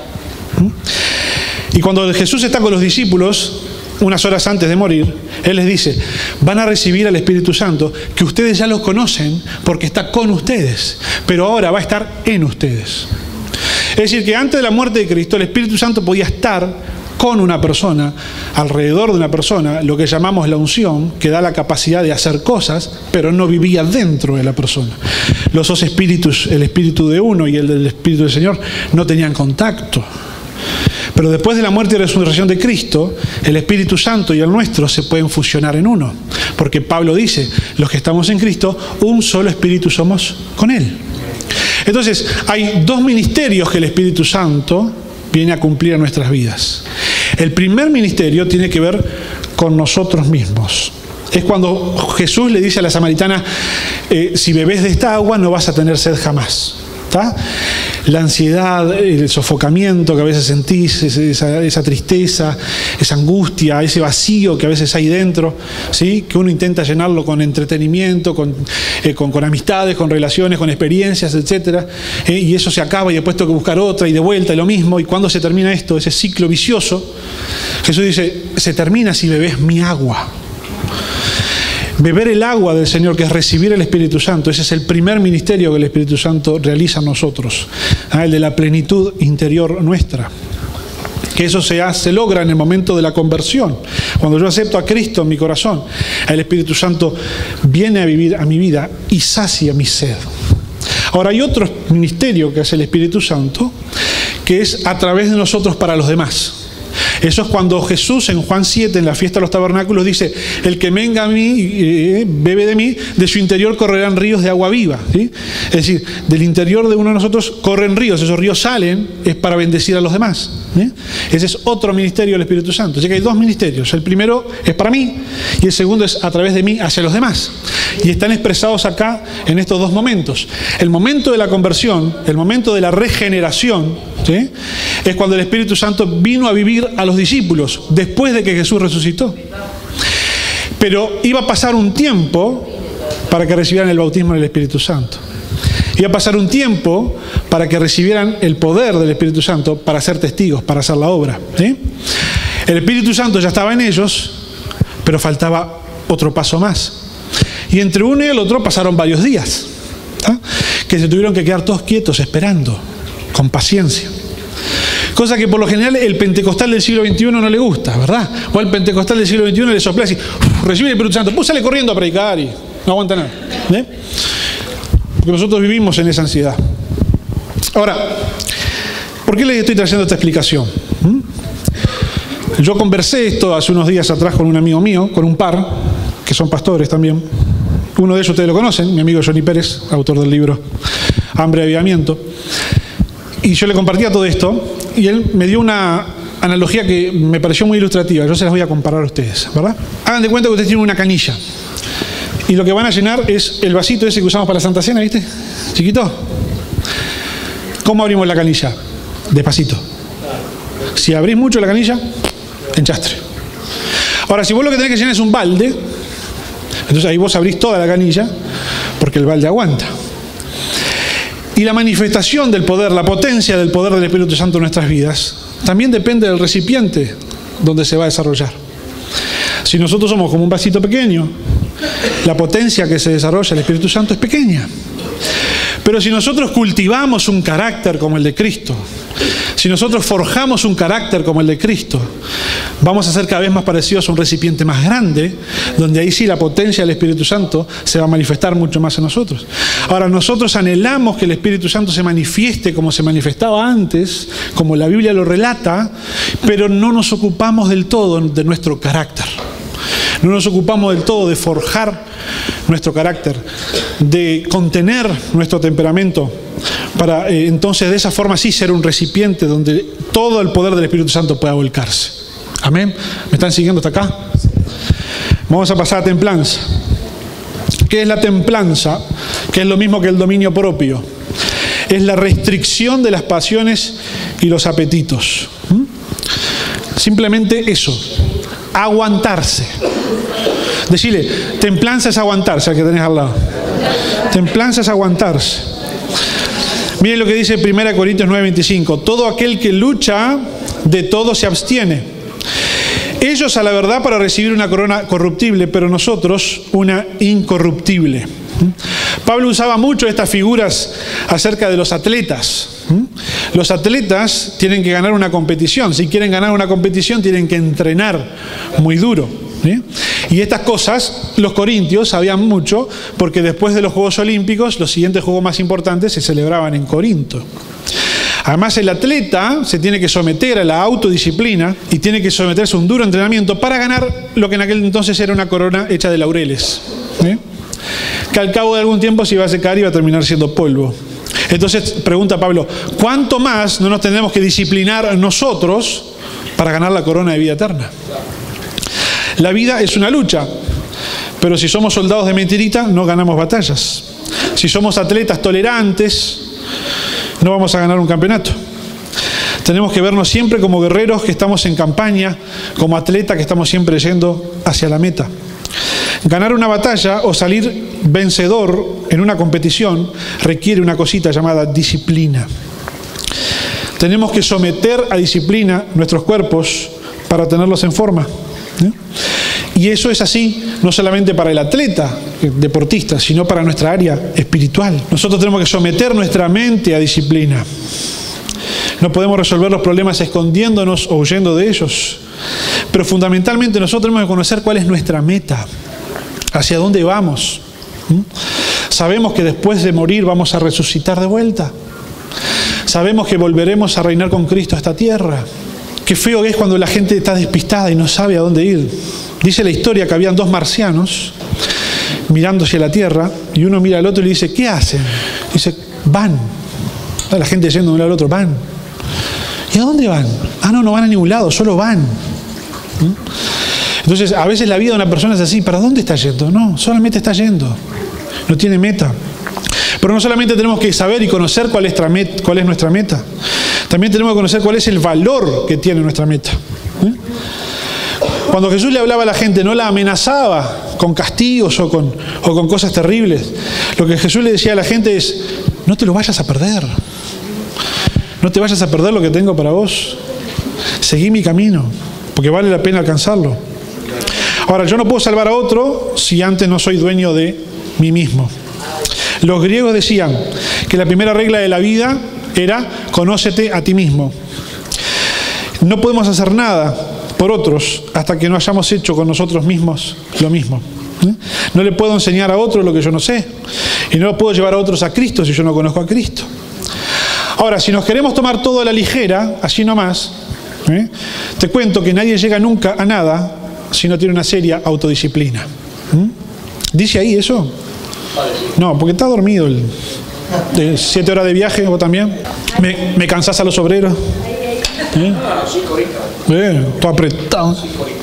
¿Mm? Y cuando Jesús está con los discípulos, unas horas antes de morir, Él les dice, van a recibir al Espíritu Santo, que ustedes ya lo conocen porque está con ustedes, pero ahora va a estar en ustedes. Es decir, que antes de la muerte de Cristo, el Espíritu Santo podía estar con una persona, alrededor de una persona, lo que llamamos la unción, que da la capacidad de hacer cosas, pero no vivía dentro de la persona. Los dos espíritus, el espíritu de uno y el del Espíritu del Señor, no tenían contacto. Pero después de la muerte y resurrección de Cristo, el Espíritu Santo y el nuestro se pueden fusionar en uno. Porque Pablo dice, los que estamos en Cristo, un solo espíritu somos con Él. Entonces, hay dos ministerios que el Espíritu Santo viene a cumplir en nuestras vidas. El primer ministerio tiene que ver con nosotros mismos. Es cuando Jesús le dice a la samaritana, eh, si bebés de esta agua no vas a tener sed jamás. ¿Está? La ansiedad, el sofocamiento que a veces sentís, esa, esa tristeza, esa angustia, ese vacío que a veces hay dentro, ¿sí? Que uno intenta llenarlo con entretenimiento, con, eh, con, con amistades, con relaciones, con experiencias, etcétera, eh, y eso se acaba y después tengo que buscar otra y de vuelta y lo mismo. Y cuando se termina esto, ese ciclo vicioso, Jesús dice, se termina si bebés mi agua. Beber el agua del Señor, que es recibir el Espíritu Santo, ese es el primer ministerio que el Espíritu Santo realiza en nosotros, ¿ah? El de la plenitud interior nuestra. Que eso se, hace, se logra en el momento de la conversión. Cuando yo acepto a Cristo en mi corazón, el Espíritu Santo viene a vivir a mi vida y sacia mi sed. Ahora hay otro ministerio que hace el Espíritu Santo, que es a través de nosotros para los demás. Eso es cuando Jesús en Juan siete, en la fiesta de los tabernáculos, dice, el que venga a mí, eh, bebe de mí, de su interior correrán ríos de agua viva. ¿Sí? Es decir, del interior de uno de nosotros corren ríos, esos ríos salen, es para bendecir a los demás. ¿Sí? Ese es otro ministerio del Espíritu Santo. Así que hay dos ministerios. El primero es para mí y el segundo es a través de mí hacia los demás. Y están expresados acá en estos dos momentos. El momento de la conversión, el momento de la regeneración, ¿sí? Es cuando el Espíritu Santo vino a vivir a los discípulos después de que Jesús resucitó. Pero iba a pasar un tiempo para que recibieran el bautismo del Espíritu Santo. Iba a pasar un tiempo para que recibieran el poder del Espíritu Santo para ser testigos, para hacer la obra. ¿Sí? El Espíritu Santo ya estaba en ellos, pero faltaba otro paso más. Y entre uno y el otro pasaron varios días, ¿tá? Que se tuvieron que quedar todos quietos esperando, con paciencia. Cosa que por lo general el pentecostal del siglo veintiuno no le gusta, ¿verdad? O el pentecostal del siglo veintiuno le sopla así, recibe el Espíritu Santo, pues sale corriendo a predicar y no aguanta nada. ¿Eh? Porque nosotros vivimos en esa ansiedad. Ahora, ¿por qué les estoy trayendo esta explicación? ¿Mm? Yo conversé esto hace unos días atrás con un amigo mío, con un par, que son pastores también. Uno de ellos ustedes lo conocen, mi amigo Johnny Pérez, autor del libro Hambre y Avivamiento. Y yo le compartía todo esto y él me dio una analogía que me pareció muy ilustrativa. Yo se las voy a comparar a ustedes, ¿verdad? Hagan de cuenta que ustedes tienen una canilla y lo que van a llenar es el vasito ese que usamos para la Santa Cena, ¿viste? Chiquito. ¿Cómo abrimos la canilla? Despacito. Si abrís mucho la canilla, enchastre. Ahora, si vos lo que tenés que llenar es un balde, entonces ahí vos abrís toda la canilla porque el balde aguanta. Y la manifestación del poder, la potencia del poder del Espíritu Santo en nuestras vidas, también depende del recipiente donde se va a desarrollar. Si nosotros somos como un vasito pequeño, la potencia que se desarrolla el Espíritu Santo es pequeña. Pero si nosotros cultivamos un carácter como el de Cristo, si nosotros forjamos un carácter como el de Cristo, vamos a ser cada vez más parecidos a un recipiente más grande, donde ahí sí la potencia del Espíritu Santo se va a manifestar mucho más en nosotros. Ahora, nosotros anhelamos que el Espíritu Santo se manifieste como se manifestaba antes, como la Biblia lo relata, pero no nos ocupamos del todo de nuestro carácter. No nos ocupamos del todo de forjar nuestro carácter, de contener nuestro temperamento, para eh, entonces de esa forma sí ser un recipiente donde todo el poder del Espíritu Santo pueda volcarse. Amén. ¿Me están siguiendo hasta acá? Vamos a pasar a templanza. ¿Qué es la templanza? Que es lo mismo que el dominio propio. Es la restricción de las pasiones y los apetitos. ¿Mm? Simplemente eso. Aguantarse. Decile, templanza es aguantarse, al que tenés al lado. Templanza es aguantarse. Miren lo que dice primera Corintios nueve veinticinco. Todo aquel que lucha, de todo se abstiene. Ellos a la verdad para recibir una corona corruptible, pero nosotros una incorruptible. Pablo usaba mucho estas figuras acerca de los atletas. Los atletas tienen que ganar una competición. Si quieren ganar una competición, tienen que entrenar muy duro. ¿Sí? Y estas cosas los corintios sabían mucho, porque después de los Juegos Olímpicos, los siguientes juegos más importantes se celebraban en Corinto. Además, el atleta se tiene que someter a la autodisciplina y tiene que someterse a un duro entrenamiento para ganar lo que en aquel entonces era una corona hecha de laureles. ¿Sí? Que al cabo de algún tiempo se iba a secar y iba a terminar siendo polvo. Entonces pregunta Pablo, ¿cuánto más no nos tendremos que disciplinar nosotros para ganar la corona de vida eterna? La vida es una lucha, pero si somos soldados de mentirita, no ganamos batallas. Si somos atletas tolerantes, no vamos a ganar un campeonato. Tenemos que vernos siempre como guerreros que estamos en campaña, como atletas que estamos siempre yendo hacia la meta. Ganar una batalla o salir vencedor en una competición requiere una cosita llamada disciplina. Tenemos que someter a disciplina nuestros cuerpos para tenerlos en forma. ¿Eh? Y eso es así no solamente para el atleta, el deportista, sino para nuestra área espiritual. Nosotros tenemos que someter nuestra mente a disciplina. No podemos resolver los problemas escondiéndonos o huyendo de ellos. Pero fundamentalmente nosotros tenemos que conocer cuál es nuestra meta, hacia dónde vamos. ¿Mm? Sabemos que después de morir vamos a resucitar de vuelta. Sabemos que volveremos a reinar con Cristo a esta tierra. Qué feo es cuando la gente está despistada y no sabe a dónde ir. Dice la historia que habían dos marcianos mirando hacia la tierra y uno mira al otro y le dice, ¿qué hacen? Dice, van. La gente yendo de un lado al otro, van. ¿Y a dónde van? Ah, no, no van a ningún lado, solo van. Entonces, a veces la vida de una persona es así, ¿para dónde está yendo? No, solamente está yendo. No tiene meta. Pero no solamente tenemos que saber y conocer cuál es, cuál es nuestra meta, también tenemos que conocer cuál es el valor que tiene nuestra meta. ¿Eh? Cuando Jesús le hablaba a la gente, no la amenazaba con castigos o con, o con cosas terribles. Lo que Jesús le decía a la gente es, no te lo vayas a perder. No te vayas a perder lo que tengo para vos. Seguí mi camino, porque vale la pena alcanzarlo. Ahora, yo no puedo salvar a otro si antes no soy dueño de mí mismo. Los griegos decían que la primera regla de la vida era conócete a ti mismo. No podemos hacer nada por otros hasta que no hayamos hecho con nosotros mismos lo mismo. ¿Eh? No le puedo enseñar a otro lo que yo no sé. Y no puedo llevar a otros a Cristo si yo no conozco a Cristo. Ahora, si nos queremos tomar todo a la ligera, así nomás, ¿eh? te cuento que nadie llega nunca a nada si no tiene una seria autodisciplina. ¿Mm? ¿Dice ahí eso? No, porque está dormido. El, de siete horas de viaje, ¿vos también? ¿Me, me cansás a los obreros? ¿Eh? Eh, todo apretado.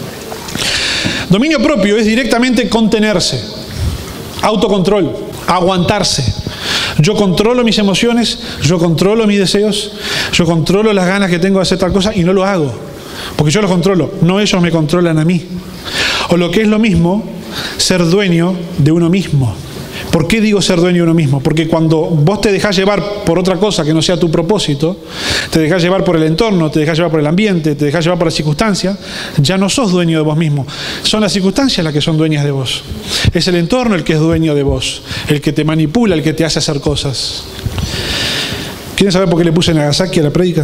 Dominio propio es directamente contenerse, autocontrol, aguantarse. Yo controlo mis emociones, yo controlo mis deseos, yo controlo las ganas que tengo de hacer tal cosa y no lo hago, porque yo los controlo, no ellos me controlan a mí. O lo que es lo mismo, ser dueño de uno mismo. ¿Por qué digo ser dueño de uno mismo? Porque cuando vos te dejás llevar por otra cosa que no sea tu propósito, te dejás llevar por el entorno, te dejás llevar por el ambiente, te dejás llevar por las circunstancias, ya no sos dueño de vos mismo. Son las circunstancias las que son dueñas de vos. Es el entorno el que es dueño de vos, el que te manipula, el que te hace hacer cosas. ¿Quieren saber por qué le puse Nagasaki a la prédica?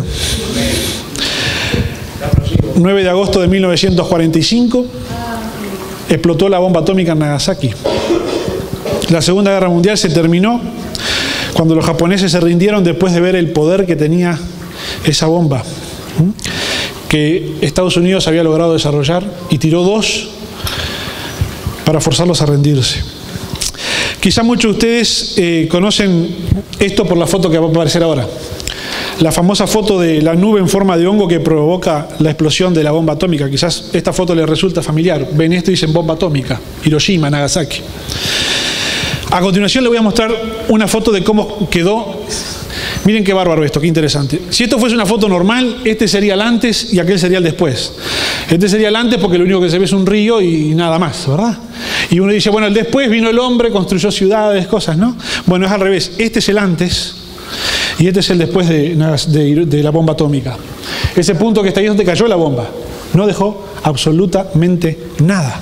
nueve de agosto de mil novecientos cuarenta y cinco, explotó la bomba atómica en Nagasaki. La Segunda Guerra Mundial se terminó cuando los japoneses se rindieron después de ver el poder que tenía esa bomba, que Estados Unidos había logrado desarrollar, y tiró dos para forzarlos a rendirse. Quizá muchos de ustedes eh, conocen esto por la foto que va a aparecer ahora. La famosa foto de la nube en forma de hongo que provoca la explosión de la bomba atómica. Quizás esta foto les resulta familiar. Ven esto y dicen bomba atómica. Hiroshima, Nagasaki. A continuación les voy a mostrar una foto de cómo quedó. Miren qué bárbaro esto, qué interesante. Si esto fuese una foto normal, este sería el antes y aquel sería el después. Este sería el antes porque lo único que se ve es un río y nada más, ¿verdad? Y uno dice, bueno, el después vino el hombre, construyó ciudades, cosas, ¿no? Bueno, es al revés. Este es el antes y este es el después de, de, de la bomba atómica. Ese punto que está ahí es donde cayó la bomba. No dejó absolutamente nada.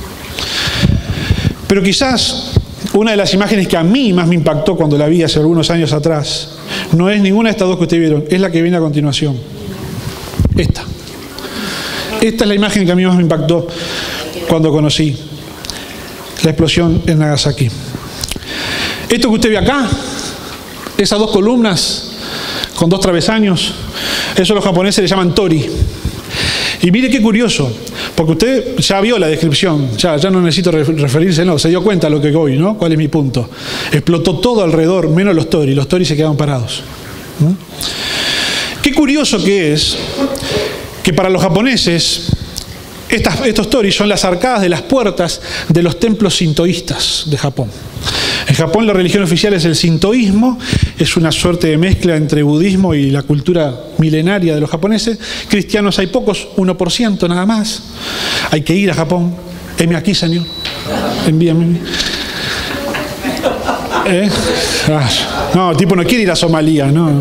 Pero quizás una de las imágenes que a mí más me impactó cuando la vi hace algunos años atrás, no es ninguna de estas dos que ustedes vieron, es la que viene a continuación. Esta. Esta es la imagen que a mí más me impactó cuando conocí la explosión en Nagasaki. Esto que usted ve acá, esas dos columnas con dos travesaños, eso los japoneses le llaman tori. Y mire qué curioso, porque usted ya vio la descripción, ya, ya no necesito referirse, no, se dio cuenta de lo que voy, ¿no? ¿Cuál es mi punto? Explotó todo alrededor, menos los tori, los tori se quedaron parados. ¿Mm? Qué curioso que es que para los japoneses estas, estos tori son las arcadas de las puertas de los templos sintoístas de Japón. En Japón la religión oficial es el sintoísmo, es una suerte de mezcla entre budismo y la cultura milenaria de los japoneses. Cristianos hay pocos, uno por ciento nada más. Hay que ir a Japón. Heme aquí, señor. Envíame. ¿Eh? Ah, no, el tipo no quiere ir a Somalia, no.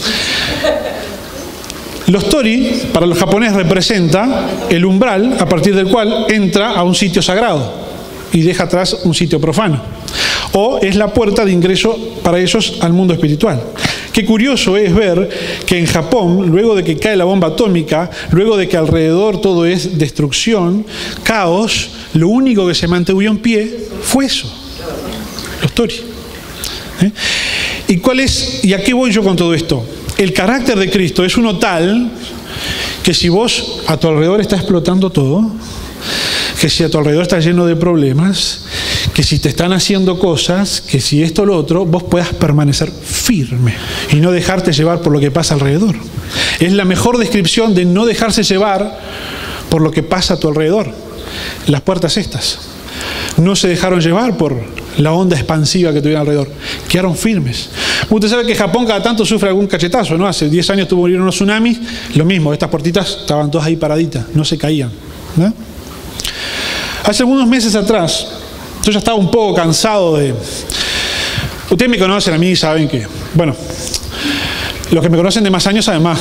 Los tori, para los japoneses, representa el umbral a partir del cual entra a un sitio sagrado y deja atrás un sitio profano. O es la puerta de ingreso para ellos al mundo espiritual. Qué curioso es ver que en Japón, luego de que cae la bomba atómica, luego de que alrededor todo es destrucción, caos, lo único que se mantuvo en pie fue eso, los tori. ¿Eh? ¿Y cuál es, y a qué voy yo con todo esto? El carácter de Cristo es uno tal que si vos a tu alrededor está explotando todo, que si a tu alrededor está lleno de problemas, que si te están haciendo cosas, que si esto o lo otro, vos puedas permanecer firme y no dejarte llevar por lo que pasa alrededor. Es la mejor descripción de no dejarse llevar por lo que pasa a tu alrededor. Las puertas estas no se dejaron llevar por la onda expansiva que tuvieron alrededor, quedaron firmes. Usted sabe que Japón cada tanto sufre algún cachetazo, ¿no? Hace diez años tuvo unos tsunamis, lo mismo, estas puertitas estaban todas ahí paraditas, no se caían, ¿no? Hace algunos meses atrás, yo ya estaba un poco cansado de... Ustedes me conocen a mí y saben que... Bueno, los que me conocen de más años saben más.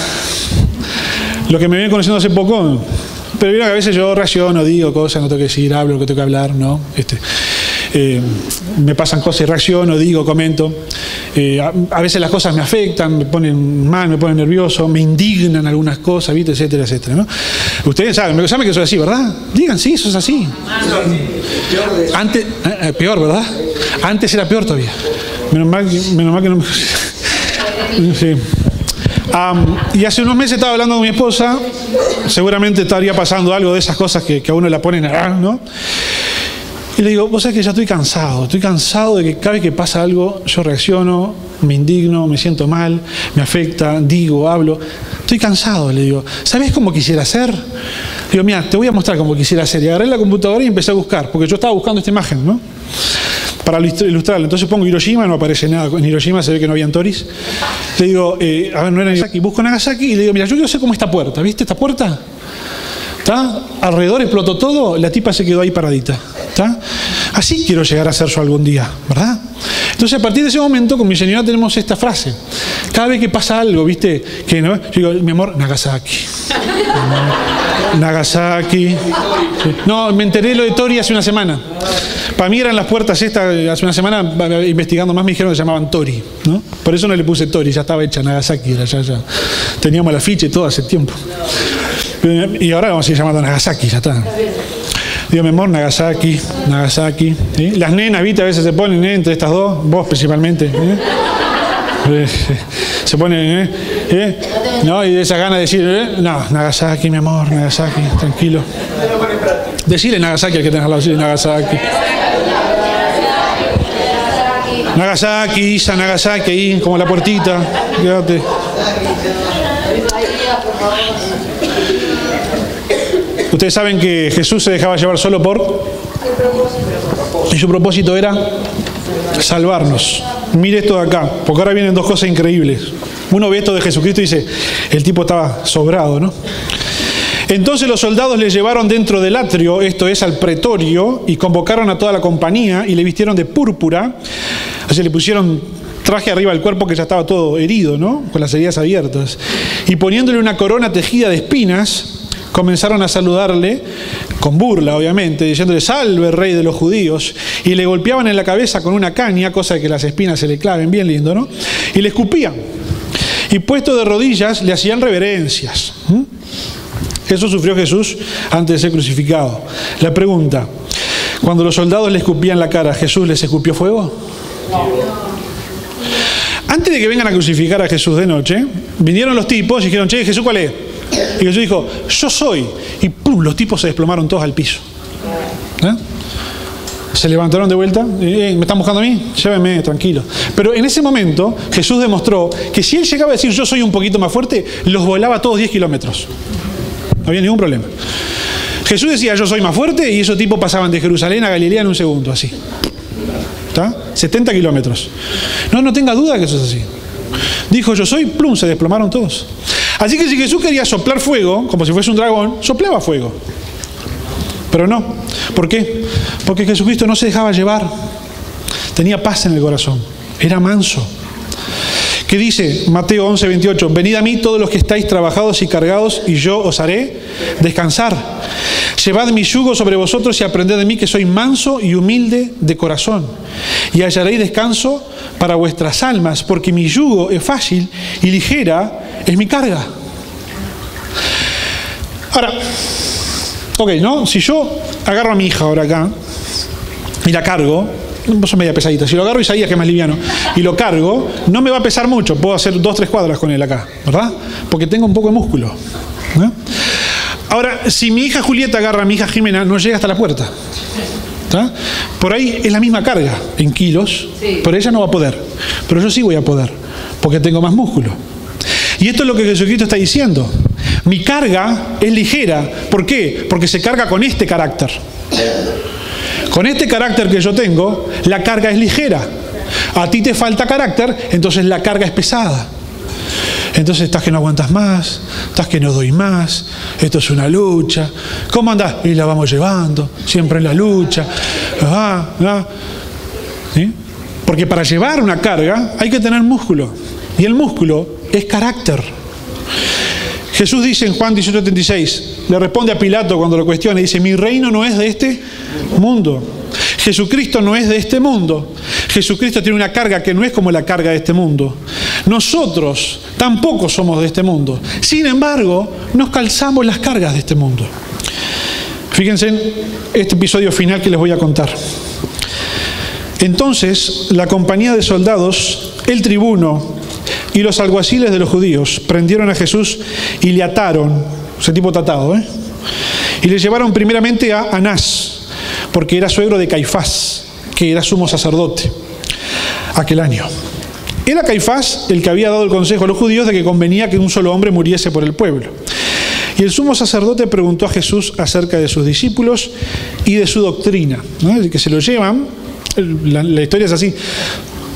Los que me vienen conociendo hace poco... Pero vieron que a veces yo reacciono, digo cosas, no tengo que decir, hablo lo que tengo que hablar, ¿no? Este, eh, me pasan cosas y reacciono, digo, comento. Eh, a, a veces las cosas me afectan, me ponen mal, me ponen nervioso, me indignan algunas cosas, ¿viste? Etcétera, etcétera, ¿no? Ustedes saben, saben que soy así, ¿verdad? Digan, sí, eso es así. Antes, eh, peor, ¿verdad? Antes era peor todavía. Menos mal, menos mal que no me... Sí. Um, y hace unos meses estaba hablando con mi esposa, seguramente estaría pasando algo de esas cosas que, que a uno la ponen a... ¿no? Y le digo, vos sabés que ya estoy cansado, estoy cansado de que cada vez que pasa algo yo reacciono, me indigno, me siento mal, me afecta, digo, hablo. Estoy cansado, le digo. ¿Sabés cómo quisiera ser? Le digo, mira, te voy a mostrar cómo quisiera ser. Y agarré la computadora y empecé a buscar, porque yo estaba buscando esta imagen, ¿no? Para ilustrarla. Entonces pongo Hiroshima, no aparece nada. En Hiroshima se ve que no habían toris. Le digo, eh, a ver, no era Nagasaki. Busco Nagasaki y le digo, mira, yo quiero ser como esta puerta. ¿Viste esta puerta? ¿Está? Alrededor explotó todo, la tipa se quedó ahí paradita. ¿Está? Así quiero llegar a ser yo algún día, ¿verdad? Entonces, a partir de ese momento, con mi señora tenemos esta frase. Cada vez que pasa algo, ¿viste? Que, ¿no? Yo digo, mi amor, Nagasaki. Nagasaki. No, me enteré de lo de Tori hace una semana. Para mí eran las puertas estas, hace una semana, investigando más, me dijeron que se llamaban Tori, ¿no? Por eso no le puse Tori, ya estaba hecha Nagasaki. Era, ya, ya. Teníamos el afiche y todo hace tiempo. Y ahora vamos a ir llamando Nagasaki, ya está. Digo, mi amor, Nagasaki, Nagasaki. ¿Sí? Las nenas, ¿viste? A veces se ponen ¿eh? entre estas dos, vos principalmente. ¿eh? Se ponen, ¿eh? ¿eh? ¿no? Y de esa gana de decir, ¿eh? no, Nagasaki, mi amor, Nagasaki, tranquilo. Decirle Nagasaki al que tenés al lado, decirle Nagasaki. Nagasaki, Isa, Nagasaki, ahí, como la puertita. Quédate. Ustedes saben que Jesús se dejaba llevar solo por... Y su propósito era salvarnos. Mire esto de acá, porque ahora vienen dos cosas increíbles. Uno ve esto de Jesucristo y dice, el tipo estaba sobrado, ¿no? Entonces los soldados le llevaron dentro del atrio, esto es al pretorio, y convocaron a toda la compañía y le vistieron de púrpura. O sea, le pusieron traje arriba del cuerpo que ya estaba todo herido, ¿no? Con las heridas abiertas. Y poniéndole una corona tejida de espinas, comenzaron a saludarle, con burla obviamente, diciéndole, salve rey de los judíos, y le golpeaban en la cabeza con una caña, cosa de que las espinas se le claven, bien lindo, ¿no? Y le escupían. Y puesto de rodillas, le hacían reverencias. ¿Mm? Eso sufrió Jesús antes de ser crucificado. La pregunta, cuando los soldados le escupían la cara, ¿Jesús les escupió fuego? Antes de que vengan a crucificar a Jesús de noche, vinieron los tipos y dijeron, che, ¿Jesús cuál es? Y Jesús dijo, yo soy. Y ¡pum! Los tipos se desplomaron todos al piso. ¿Eh? Se levantaron de vuelta. Eh, ¿Me están buscando a mí? Llévenme, tranquilo. Pero en ese momento Jesús demostró que si él llegaba a decir yo soy un poquito más fuerte, los volaba todos diez kilómetros. No había ningún problema. Jesús decía yo soy más fuerte y esos tipos pasaban de Jerusalén a Galilea en un segundo, así. ¿Está? setenta kilómetros. No, no tenga duda que eso es así. Dijo yo soy, plum, se desplomaron todos. Así que si Jesús quería soplar fuego, como si fuese un dragón, soplaba fuego. Pero no. ¿Por qué? Porque Jesucristo no se dejaba llevar. Tenía paz en el corazón. Era manso. ¿Qué dice Mateo once, veintiocho? Venid a mí todos los que estáis trabajados y cargados, y yo os haré descansar. Llevad mi yugo sobre vosotros y aprended de mí, que soy manso y humilde de corazón. Y hallaréis descanso para vuestras almas, porque mi yugo es fácil y ligera es mi carga. Ahora, ok, ¿no? Si yo agarro a mi hija ahora acá y la cargo, vos sos media pesadita, si lo agarro a Isaías, que es más liviano, y lo cargo, no me va a pesar mucho, puedo hacer dos, tres cuadras con él acá, ¿verdad? Porque tengo un poco de músculo, ¿no? Ahora, si mi hija Julieta agarra a mi hija Jimena, no llega hasta la puerta. ¿Está? Por ahí es la misma carga, en kilos, sí. Pero ella no va a poder. Pero yo sí voy a poder, porque tengo más músculo. Y esto es lo que Jesucristo está diciendo. Mi carga es ligera. ¿Por qué? Porque se carga con este carácter. Con este carácter que yo tengo, la carga es ligera. A ti te falta carácter, entonces la carga es pesada. Entonces estás que no aguantas más, estás que no doy más, esto es una lucha. ¿Cómo andás? Y la vamos llevando, siempre en la lucha. Ah, ah. ¿Sí? Porque para llevar una carga hay que tener músculo. Y el músculo es carácter. Jesús dice en Juan dieciocho, treinta y seis, le responde a Pilato cuando lo cuestiona, y dice, mi reino no es de este mundo. Jesucristo no es de este mundo. Jesucristo tiene una carga que no es como la carga de este mundo. Nosotros tampoco somos de este mundo. Sin embargo, nos calzamos las cargas de este mundo. Fíjense en este episodio final que les voy a contar. Entonces, la compañía de soldados, el tribuno y los alguaciles de los judíos prendieron a Jesús y le ataron, ese tipo tratado, ¿eh? Y le llevaron primeramente a Anás, porque era suegro de Caifás, que era sumo sacerdote aquel año. Era Caifás el que había dado el consejo a los judíos de que convenía que un solo hombre muriese por el pueblo. Y el sumo sacerdote preguntó a Jesús acerca de sus discípulos y de su doctrina, ¿no? Que se lo llevan, la, la historia es así.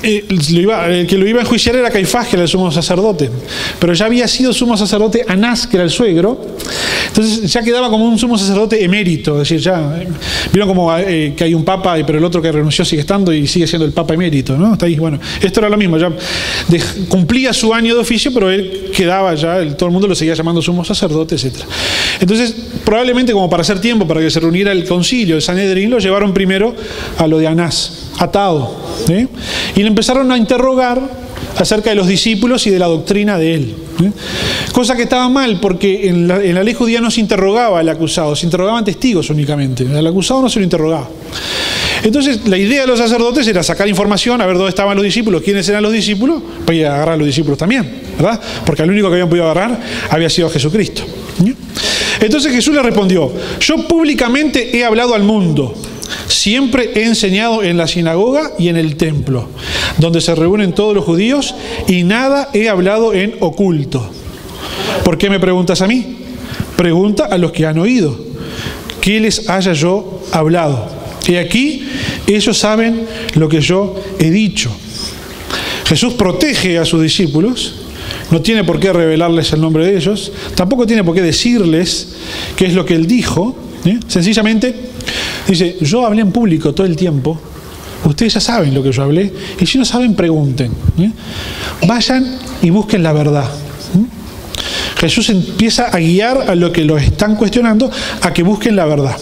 eh, lo iba, el que lo iba a enjuiciar era Caifás, que era el sumo sacerdote. Pero ya había sido sumo sacerdote Anás, que era el suegro. Entonces ya quedaba como un sumo sacerdote emérito. Es decir, ya, eh, vieron como eh, que hay un papa, pero el otro que renunció sigue estando y sigue siendo el papa emérito, ¿no? Está ahí, bueno, esto era lo mismo, ya de, cumplía su año de oficio, pero él quedaba ya, el, todo el mundo lo seguía llamando sumo sacerdote, etcétera. Entonces, probablemente como para hacer tiempo, para que se reuniera el concilio, el Sanedrín, lo llevaron primero a lo de Anás, atado, ¿eh? Y le empezaron a interrogar acerca de los discípulos y de la doctrina de él, ¿eh? Cosa que estaba mal, porque en la, en la ley judía no se interrogaba al acusado, se interrogaban testigos únicamente, al acusado no se lo interrogaba. Entonces la idea de los sacerdotes era sacar información, a ver dónde estaban los discípulos, quiénes eran los discípulos, para ir a agarrar a los discípulos también, ¿verdad? Porque el único que habían podido agarrar había sido Jesucristo. Entonces Jesús le respondió: yo públicamente he hablado al mundo, siempre he enseñado en la sinagoga y en el templo, donde se reúnen todos los judíos, y nada he hablado en oculto. ¿Por qué me preguntas a mí? Pregunta a los que han oído, ¿qué les haya yo hablado? Y aquí ellos saben lo que yo he dicho. Jesús protege a sus discípulos, no tiene por qué revelarles el nombre de ellos, tampoco tiene por qué decirles qué es lo que él dijo, ¿eh? Sencillamente dice: yo hablé en público todo el tiempo, ustedes ya saben lo que yo hablé, y si no saben, pregunten, ¿eh? Vayan y busquen la verdad. ¿eh? Jesús empieza a guiar a los que lo están cuestionando a que busquen la verdad.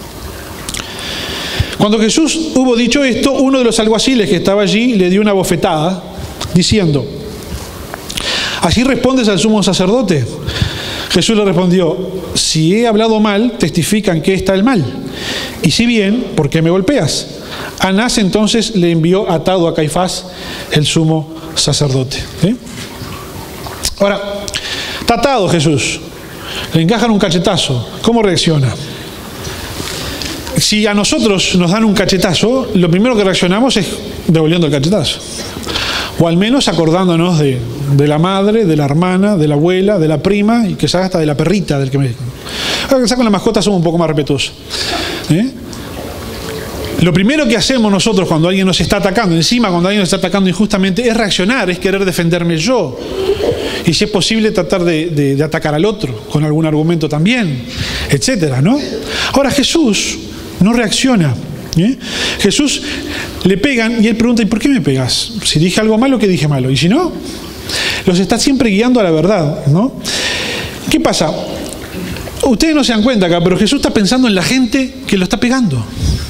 Cuando Jesús hubo dicho esto, uno de los alguaciles que estaba allí le dio una bofetada, diciendo: ¿así respondes al sumo sacerdote? Jesús le respondió: si he hablado mal, testifican que está el mal. Y si bien, ¿por qué me golpeas? Anás entonces le envió atado a Caifás, el sumo sacerdote. ¿Sí? Ahora, está atado Jesús, le encajan un cachetazo. ¿Cómo reacciona? Si a nosotros nos dan un cachetazo, lo primero que reaccionamos es devolviendo el cachetazo. O al menos acordándonos de, de la madre, de la hermana, de la abuela, de la prima, y quizás hasta de la perrita del que me... Quizás con la mascota somos un poco más respetuosos. ¿Eh? Lo primero que hacemos nosotros cuando alguien nos está atacando, encima cuando alguien nos está atacando injustamente, es reaccionar, es querer defenderme yo. Y si es posible, tratar de, de, de atacar al otro, con algún argumento también, etcétera, ¿no? Ahora Jesús no reacciona. ¿Eh? Jesús le pegan y él pregunta: ¿y por qué me pegas? Si dije algo malo, ¿qué dije malo? Y si no, los está siempre guiando a la verdad, ¿no? ¿Qué pasa? Ustedes no se dan cuenta acá, pero Jesús está pensando en la gente que lo está pegando.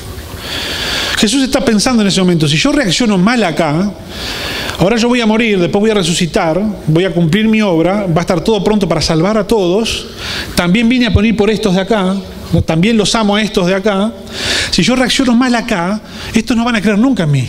Jesús está pensando en ese momento: si yo reacciono mal acá, ahora yo voy a morir, después voy a resucitar, voy a cumplir mi obra, va a estar todo pronto para salvar a todos. También vine a morir por estos de acá, también los amo a estos de acá. Si yo reacciono mal acá, estos no van a creer nunca en mí.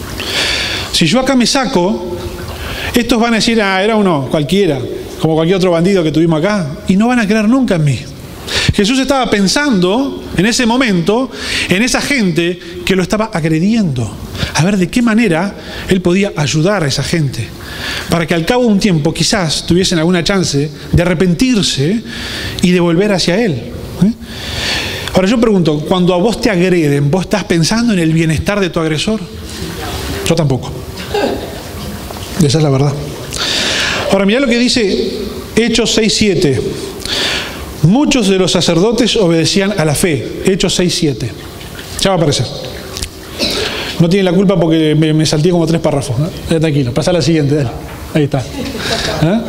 Si yo acá me saco, estos van a decir: ah, era uno cualquiera, como cualquier otro bandido que tuvimos acá, y no van a creer nunca en mí. Jesús estaba pensando en ese momento en esa gente que lo estaba agrediendo, a ver de qué manera él podía ayudar a esa gente, para que al cabo de un tiempo quizás tuviesen alguna chance de arrepentirse y de volver hacia él. ¿Eh? Ahora yo pregunto, cuando a vos te agreden, ¿vos estás pensando en el bienestar de tu agresor? Yo tampoco. Esa es la verdad. Ahora mirá lo que dice Hechos seis siete. Muchos de los sacerdotes obedecían a la fe. Hechos seis siete. Ya va a aparecer. No tiene la culpa porque me, me salté como tres párrafos, ¿no? Ya, tranquilo, pasa a la siguiente. Dale. Ahí está. ¿Eh?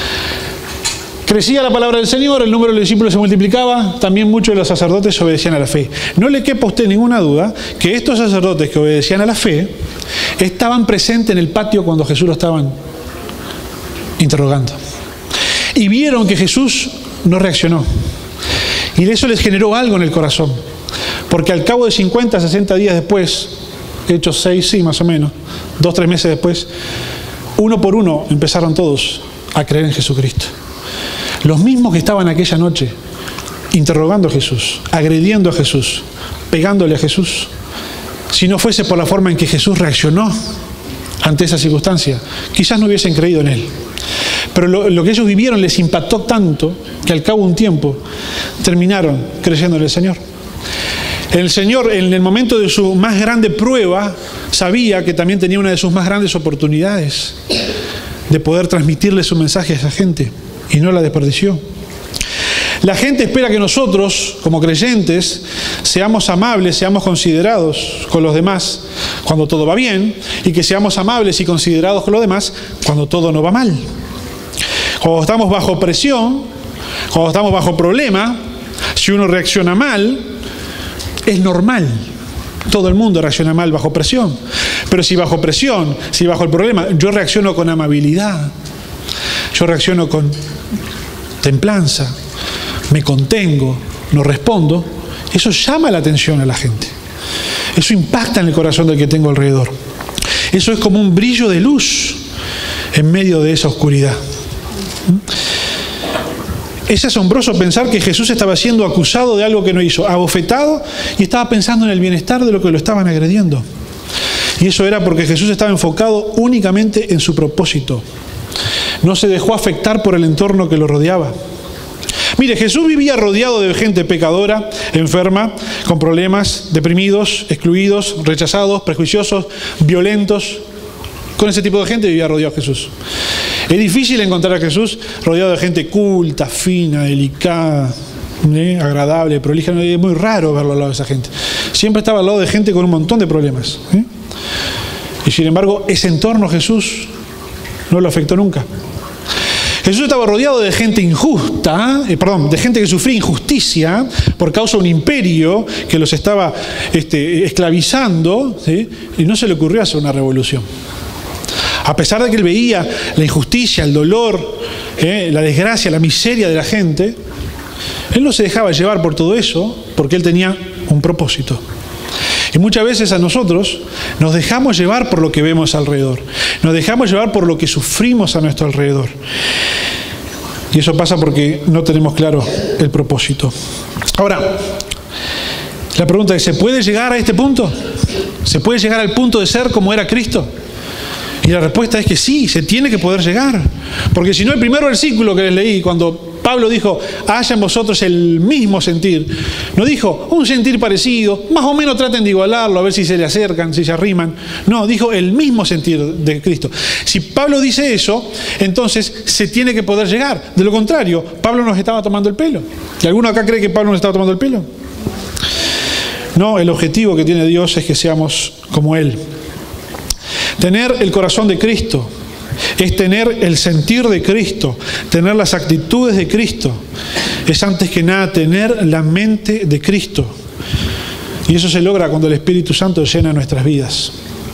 Crecía la palabra del Señor, el número de los discípulos se multiplicaba, también muchos de los sacerdotes obedecían a la fe. No le quepa a usted ninguna duda que estos sacerdotes que obedecían a la fe estaban presentes en el patio cuando Jesús lo estaban interrogando. Y vieron que Jesús no reaccionó. Y eso les generó algo en el corazón. Porque al cabo de cincuenta, sesenta días después, Hechos seis, sí, más o menos, dos, tres meses después, uno por uno empezaron todos a creer en Jesucristo. Los mismos que estaban aquella noche interrogando a Jesús, agrediendo a Jesús, pegándole a Jesús, si no fuese por la forma en que Jesús reaccionó ante esa circunstancia, quizás no hubiesen creído en él. Pero lo, lo que ellos vivieron les impactó tanto que al cabo de un tiempo terminaron creyendo en el Señor. El Señor, en el momento de su más grande prueba, sabía que también tenía una de sus más grandes oportunidades de poder transmitirle su mensaje a esa gente, y no la desperdició. La gente espera que nosotros, como creyentes, seamos amables, seamos considerados con los demás cuando todo va bien, y que seamos amables y considerados con los demás cuando todo no va mal. Cuando estamos bajo presión, cuando estamos bajo problema, si uno reacciona mal, es normal. Todo el mundo reacciona mal bajo presión. Pero si bajo presión, si bajo el problema, yo reacciono con amabilidad, yo reacciono con templanza, me contengo, no respondo, eso llama la atención a la gente. Eso impacta en el corazón del que tengo alrededor. Eso es como un brillo de luz en medio de esa oscuridad. Es asombroso pensar que Jesús estaba siendo acusado de algo que no hizo, abofetado, y estaba pensando en el bienestar de lo que lo estaban agrediendo. Y eso era porque Jesús estaba enfocado únicamente en su propósito. No se dejó afectar por el entorno que lo rodeaba. Mire, Jesús vivía rodeado de gente pecadora, enferma, con problemas, deprimidos, excluidos, rechazados, prejuiciosos, violentos. Con ese tipo de gente vivía rodeado Jesús. Es difícil encontrar a Jesús rodeado de gente culta, fina, delicada, ¿eh? agradable, prolija. Es muy raro verlo al lado de esa gente. Siempre estaba al lado de gente con un montón de problemas. ¿eh? Y sin embargo, ese entorno Jesús no lo afectó nunca. Jesús estaba rodeado de gente injusta, eh, perdón, de gente que sufría injusticia por causa de un imperio que los estaba este, esclavizando, ¿sí? Y no se le ocurrió hacer una revolución. A pesar de que él veía la injusticia, el dolor, eh, la desgracia, la miseria de la gente, él no se dejaba llevar por todo eso porque él tenía un propósito. Y muchas veces a nosotros nos dejamos llevar por lo que vemos alrededor. Nos dejamos llevar por lo que sufrimos a nuestro alrededor. Y eso pasa porque no tenemos claro el propósito. Ahora, la pregunta es, ¿se puede llegar a este punto? ¿Se puede llegar al punto de ser como era Cristo? Y la respuesta es que sí, se tiene que poder llegar. Porque si no, el primer versículo que les leí, cuando Pablo dijo, haya en vosotros el mismo sentir, no dijo un sentir parecido, más o menos traten de igualarlo, a ver si se le acercan, si se arriman. No, dijo el mismo sentir de Cristo. Si Pablo dice eso, entonces se tiene que poder llegar. De lo contrario, Pablo nos estaba tomando el pelo. ¿Y alguno acá cree que Pablo nos estaba tomando el pelo? No, el objetivo que tiene Dios es que seamos como Él. Tener el corazón de Cristo es tener el sentir de Cristo, tener las actitudes de Cristo. Es antes que nada tener la mente de Cristo. Y eso se logra cuando el Espíritu Santo llena nuestras vidas.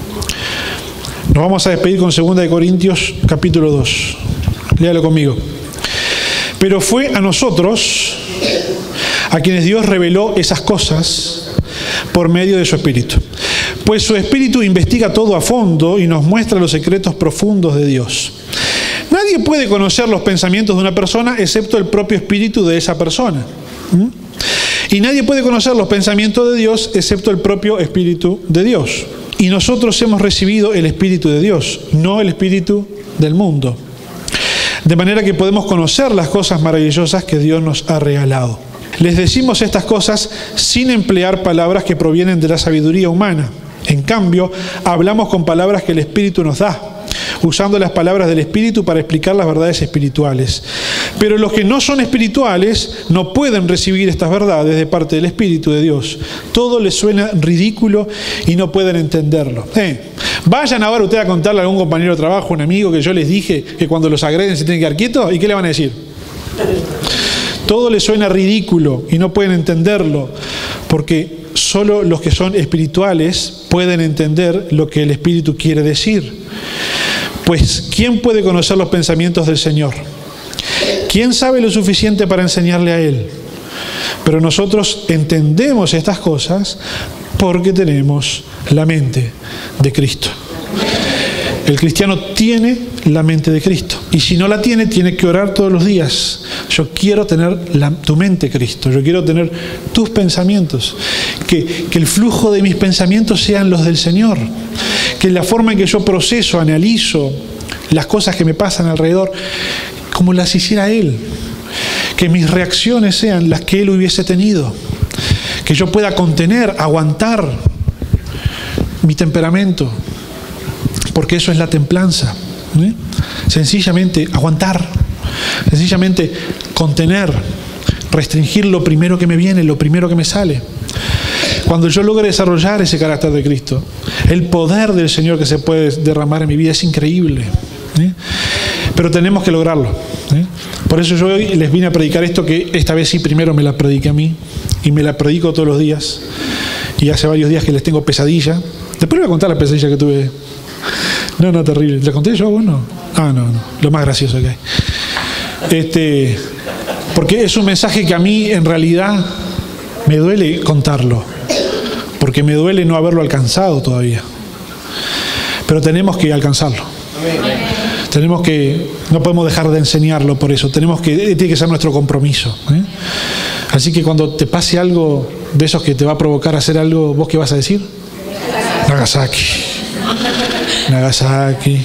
Nos vamos a despedir con segunda de Corintios capítulo dos. Léalo conmigo. Pero fue a nosotros a quienes Dios reveló esas cosas por medio de su Espíritu. Pues su Espíritu investiga todo a fondo y nos muestra los secretos profundos de Dios. Nadie puede conocer los pensamientos de una persona excepto el propio Espíritu de esa persona. ¿Mm? Y nadie puede conocer los pensamientos de Dios excepto el propio Espíritu de Dios. Y nosotros hemos recibido el Espíritu de Dios, no el Espíritu del mundo. De manera que podemos conocer las cosas maravillosas que Dios nos ha regalado. Les decimos estas cosas sin emplear palabras que provienen de la sabiduría humana. En cambio, hablamos con palabras que el Espíritu nos da, usando las palabras del Espíritu para explicar las verdades espirituales. Pero los que no son espirituales no pueden recibir estas verdades de parte del Espíritu de Dios. Todo les suena ridículo y no pueden entenderlo. Eh, vayan ahora ustedes a contarle a algún compañero de trabajo, un amigo, que yo les dije que cuando los agreden se tienen que quedar quietos, ¿y qué le van a decir? Todo les suena ridículo y no pueden entenderlo, porque solo los que son espirituales pueden entender lo que el Espíritu quiere decir. Pues, ¿quién puede conocer los pensamientos del Señor? ¿Quién sabe lo suficiente para enseñarle a Él? Pero nosotros entendemos estas cosas porque tenemos la mente de Cristo. El cristiano tiene la mente de Cristo. Y si no la tiene, tiene que orar todos los días. Yo quiero tener la, tu mente, Cristo. Yo quiero tener tus pensamientos. Que, que el flujo de mis pensamientos sean los del Señor. Que la forma en que yo proceso, analizo las cosas que me pasan alrededor, como las hiciera Él. Que mis reacciones sean las que Él hubiese tenido. que yo pueda contener, aguantar mi temperamento, porque eso es la templanza, ¿eh? Sencillamente aguantar, sencillamente contener, restringir lo primero que me viene, lo primero que me sale. Cuando yo logre desarrollar ese carácter de Cristo, el poder del Señor que se puede derramar en mi vida es increíble, ¿eh? Pero tenemos que lograrlo, ¿eh? Por eso yo hoy les vine a predicar esto, que esta vez sí primero me la prediqué a mí, y me la predico todos los días, y hace varios días que les tengo pesadilla. Después les voy a contar la pesadilla que tuve. No, no, terrible. ¿La conté yo a vos? No. Ah, no, no. Lo más gracioso que hay. Este, porque es un mensaje que a mí en realidad me duele contarlo, porque me duele no haberlo alcanzado todavía. Pero tenemos que alcanzarlo. Tenemos que, no podemos dejar de enseñarlo por eso. Tenemos que, tiene que ser nuestro compromiso, ¿eh? Así que cuando te pase algo de esos que te va a provocar a hacer algo, ¿vos qué vas a decir? Nagasaki. Nagasaki.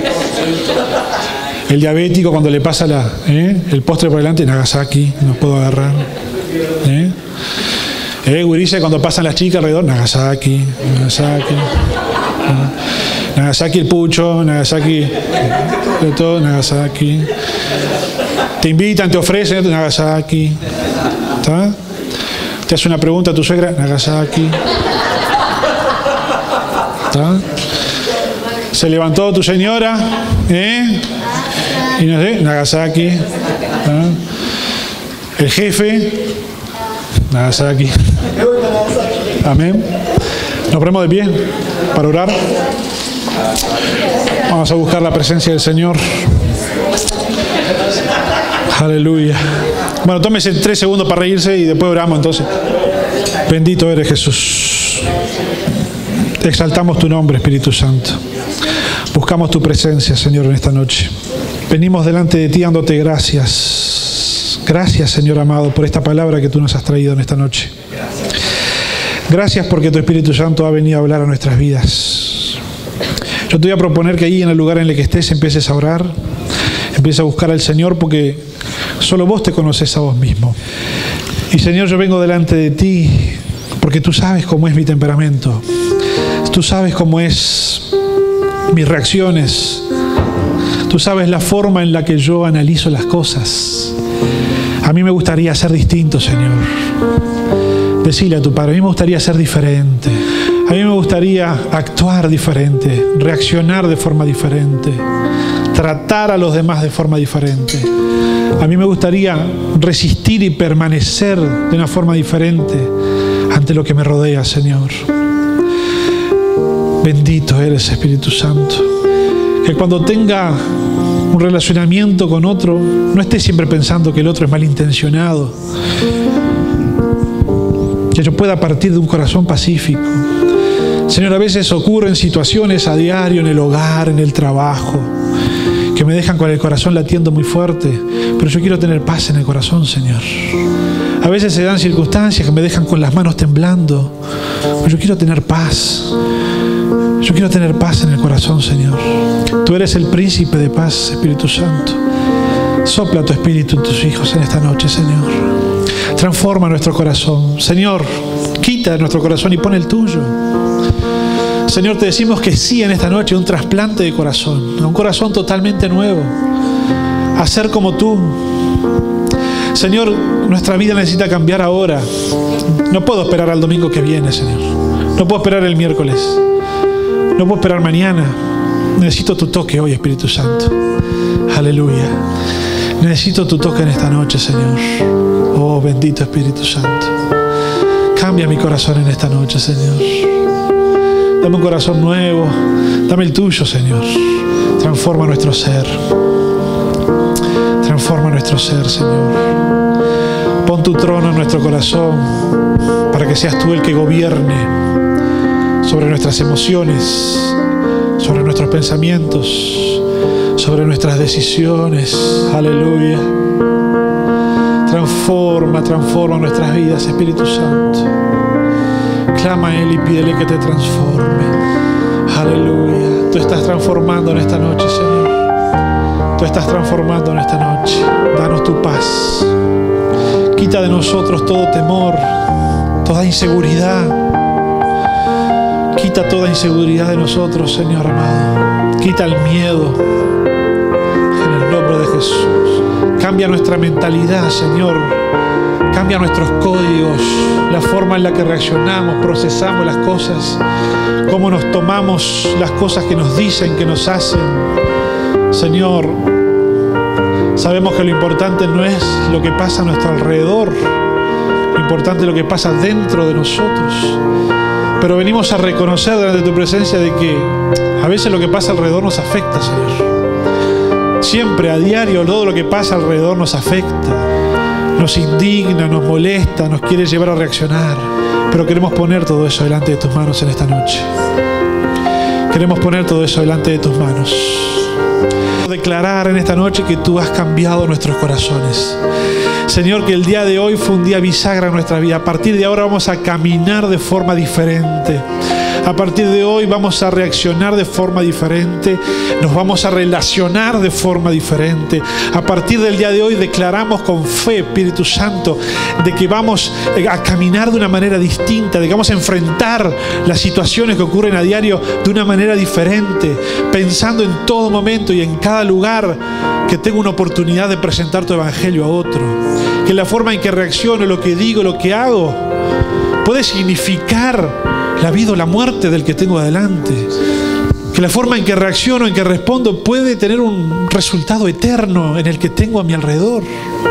El diabético cuando le pasa la, ¿eh? el postre por delante, Nagasaki, no puedo agarrar. ¿Eh? Eh, Gurice, cuando pasan las chicas alrededor, Nagasaki, Nagasaki. ¿Eh? Nagasaki el pucho, Nagasaki, de todo, Nagasaki. Te invitan, te ofrecen, Nagasaki. ¿Está? Te hace una pregunta a tu suegra, Nagasaki. ¿Está? Se levantó tu señora, ¿eh? Y no sé, Nagasaki. ¿Está? El jefe, Nagasaki. Amén. Nos ponemos de pie para orar. Vamos a buscar la presencia del Señor. Aleluya. Bueno, tómese tres segundos para reírse y después oramos entonces. Bendito eres, Jesús. Exaltamos tu nombre, Espíritu Santo. Buscamos tu presencia, Señor, en esta noche. Venimos delante de ti dándote gracias. Gracias, Señor amado, por esta palabra que tú nos has traído en esta noche. Gracias porque tu Espíritu Santo ha venido a hablar a nuestras vidas. Yo te voy a proponer que ahí en el lugar en el que estés empieces a orar, empieces a buscar al Señor, porque solo vos te conoces a vos mismo. Y Señor, yo vengo delante de ti porque tú sabes cómo es mi temperamento. Tú sabes cómo es mis reacciones. Tú sabes la forma en la que yo analizo las cosas. A mí me gustaría ser distinto, Señor. Decile a tu Padre, a mí me gustaría ser diferente. A mí me gustaría actuar diferente, reaccionar de forma diferente, tratar a los demás de forma diferente. A mí me gustaría resistir y permanecer de una forma diferente ante lo que me rodea, Señor. Bendito eres, Espíritu Santo. Que cuando tenga un relacionamiento con otro, no esté siempre pensando que el otro es malintencionado. Que yo pueda partir de un corazón pacífico. Señor, a veces ocurren situaciones a diario en el hogar, en el trabajo, que me dejan con el corazón latiendo muy fuerte, pero yo quiero tener paz en el corazón, Señor. A veces se dan circunstancias que me dejan con las manos temblando, pero yo quiero tener paz. Yo quiero tener paz en el corazón, Señor. Tú eres el príncipe de paz, Espíritu Santo. Sopla tu espíritu en tus hijos en esta noche, Señor. Transforma nuestro corazón. Señor, quita de nuestro corazón y pon el tuyo. Señor, te decimos que sí en esta noche, un trasplante de corazón, un corazón totalmente nuevo, a ser como tú. Señor, nuestra vida necesita cambiar ahora. No puedo esperar al domingo que viene, Señor. No puedo esperar el miércoles. No puedo esperar mañana. Necesito tu toque hoy, Espíritu Santo. Aleluya. Necesito tu toque en esta noche, Señor. Oh, bendito Espíritu Santo. Cambia mi corazón en esta noche, Señor. Dame un corazón nuevo. Dame el tuyo, Señor. Transforma nuestro ser. Transforma nuestro ser, Señor. Pon tu trono en nuestro corazón para que seas tú el que gobierne sobre nuestras emociones, sobre nuestros pensamientos, sobre nuestras decisiones. Aleluya. Transforma, transforma nuestras vidas, Espíritu Santo. Clama a Él y pídele que te transforme. Aleluya. Tú estás transformando en esta noche, Señor. Tú estás transformando en esta noche. Danos tu paz. Quita de nosotros todo temor, toda inseguridad. Quita toda inseguridad de nosotros, Señor amado. Quita el miedo. En el nombre de Jesús. Cambia nuestra mentalidad, Señor. Cambia nuestros códigos, la forma en la que reaccionamos, procesamos las cosas, cómo nos tomamos las cosas que nos dicen, que nos hacen. Señor, sabemos que lo importante no es lo que pasa a nuestro alrededor, lo importante es lo que pasa dentro de nosotros. Pero venimos a reconocer delante de tu presencia de que a veces lo que pasa alrededor nos afecta, Señor. Siempre, a diario, todo lo que pasa alrededor nos afecta. Nos indigna, nos molesta, nos quiere llevar a reaccionar. Pero queremos poner todo eso delante de tus manos en esta noche. Queremos poner todo eso delante de tus manos. Declarar en esta noche que tú has cambiado nuestros corazones. Señor, que el día de hoy fue un día bisagra en nuestra vida. A partir de ahora vamos a caminar de forma diferente. A partir de hoy vamos a reaccionar de forma diferente, nos vamos a relacionar de forma diferente. A partir del día de hoy declaramos con fe, Espíritu Santo, de que vamos a caminar de una manera distinta, de que vamos a enfrentar las situaciones que ocurren a diario de una manera diferente, pensando en todo momento y en cada lugar que tengo una oportunidad de presentar tu evangelio a otro. Que la forma en que reacciono, lo que digo, lo que hago, puede significar la vida o la muerte del que tengo adelante. Que la forma en que reacciono, en que respondo, puede tener un resultado eterno en el que tengo a mi alrededor.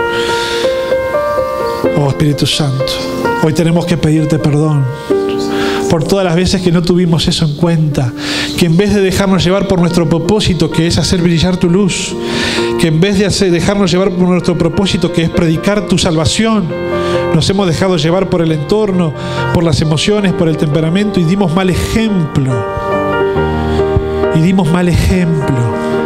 Oh Espíritu Santo, hoy tenemos que pedirte perdón por todas las veces que no tuvimos eso en cuenta. Que en vez de dejarnos llevar por nuestro propósito, que es hacer brillar tu luz, que en vez de hacer, dejarnos llevar por nuestro propósito, que es predicar tu salvación, nos hemos dejado llevar por el entorno, por las emociones, por el temperamento y dimos mal ejemplo. Y dimos mal ejemplo.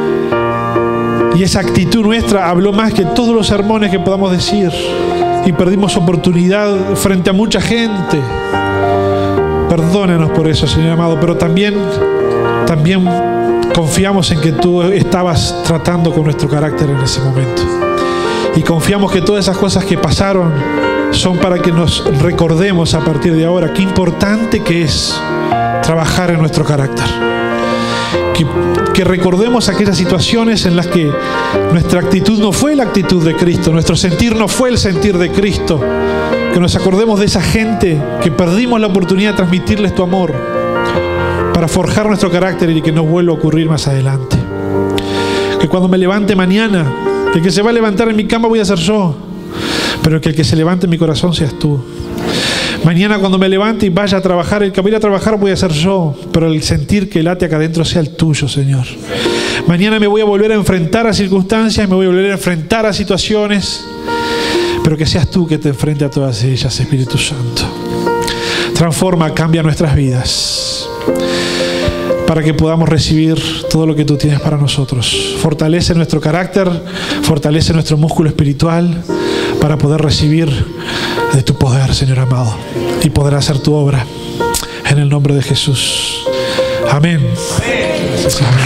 Y esa actitud nuestra habló más que todos los sermones que podamos decir. Y perdimos oportunidad frente a mucha gente. Perdónanos por eso, Señor amado, pero también, también confiamos en que tú estabas tratando con nuestro carácter en ese momento. Y confiamos que todas esas cosas que pasaron son para que nos recordemos a partir de ahora qué importante que es trabajar en nuestro carácter. Que, que recordemos aquellas situaciones en las que nuestra actitud no fue la actitud de Cristo, nuestro sentir no fue el sentir de Cristo. Que nos acordemos de esa gente que perdimos la oportunidad de transmitirles tu amor para forjar nuestro carácter y que no vuelva a ocurrir más adelante. Que cuando me levante mañana, el que se va a levantar en mi cama voy a ser yo, pero que el que se levante en mi corazón seas tú. Mañana cuando me levante y vaya a trabajar, el que va a ir a trabajar voy a ser yo, pero el sentir que late acá adentro sea el tuyo, Señor. Mañana me voy a volver a enfrentar a circunstancias, me voy a volver a enfrentar a situaciones, pero que seas tú que te enfrente a todas ellas, Espíritu Santo. Transforma, cambia nuestras vidas para que podamos recibir todo lo que tú tienes para nosotros. Fortalece nuestro carácter, fortalece nuestro músculo espiritual para poder recibir de tu poder, Señor amado, y poder hacer tu obra en el nombre de Jesús. Amén. Amén.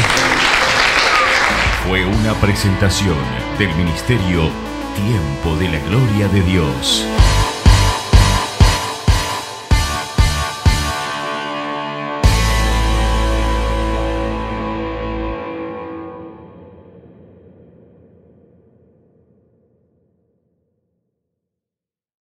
Fue una presentación del Ministerio Tiempo de la Gloria de Dios.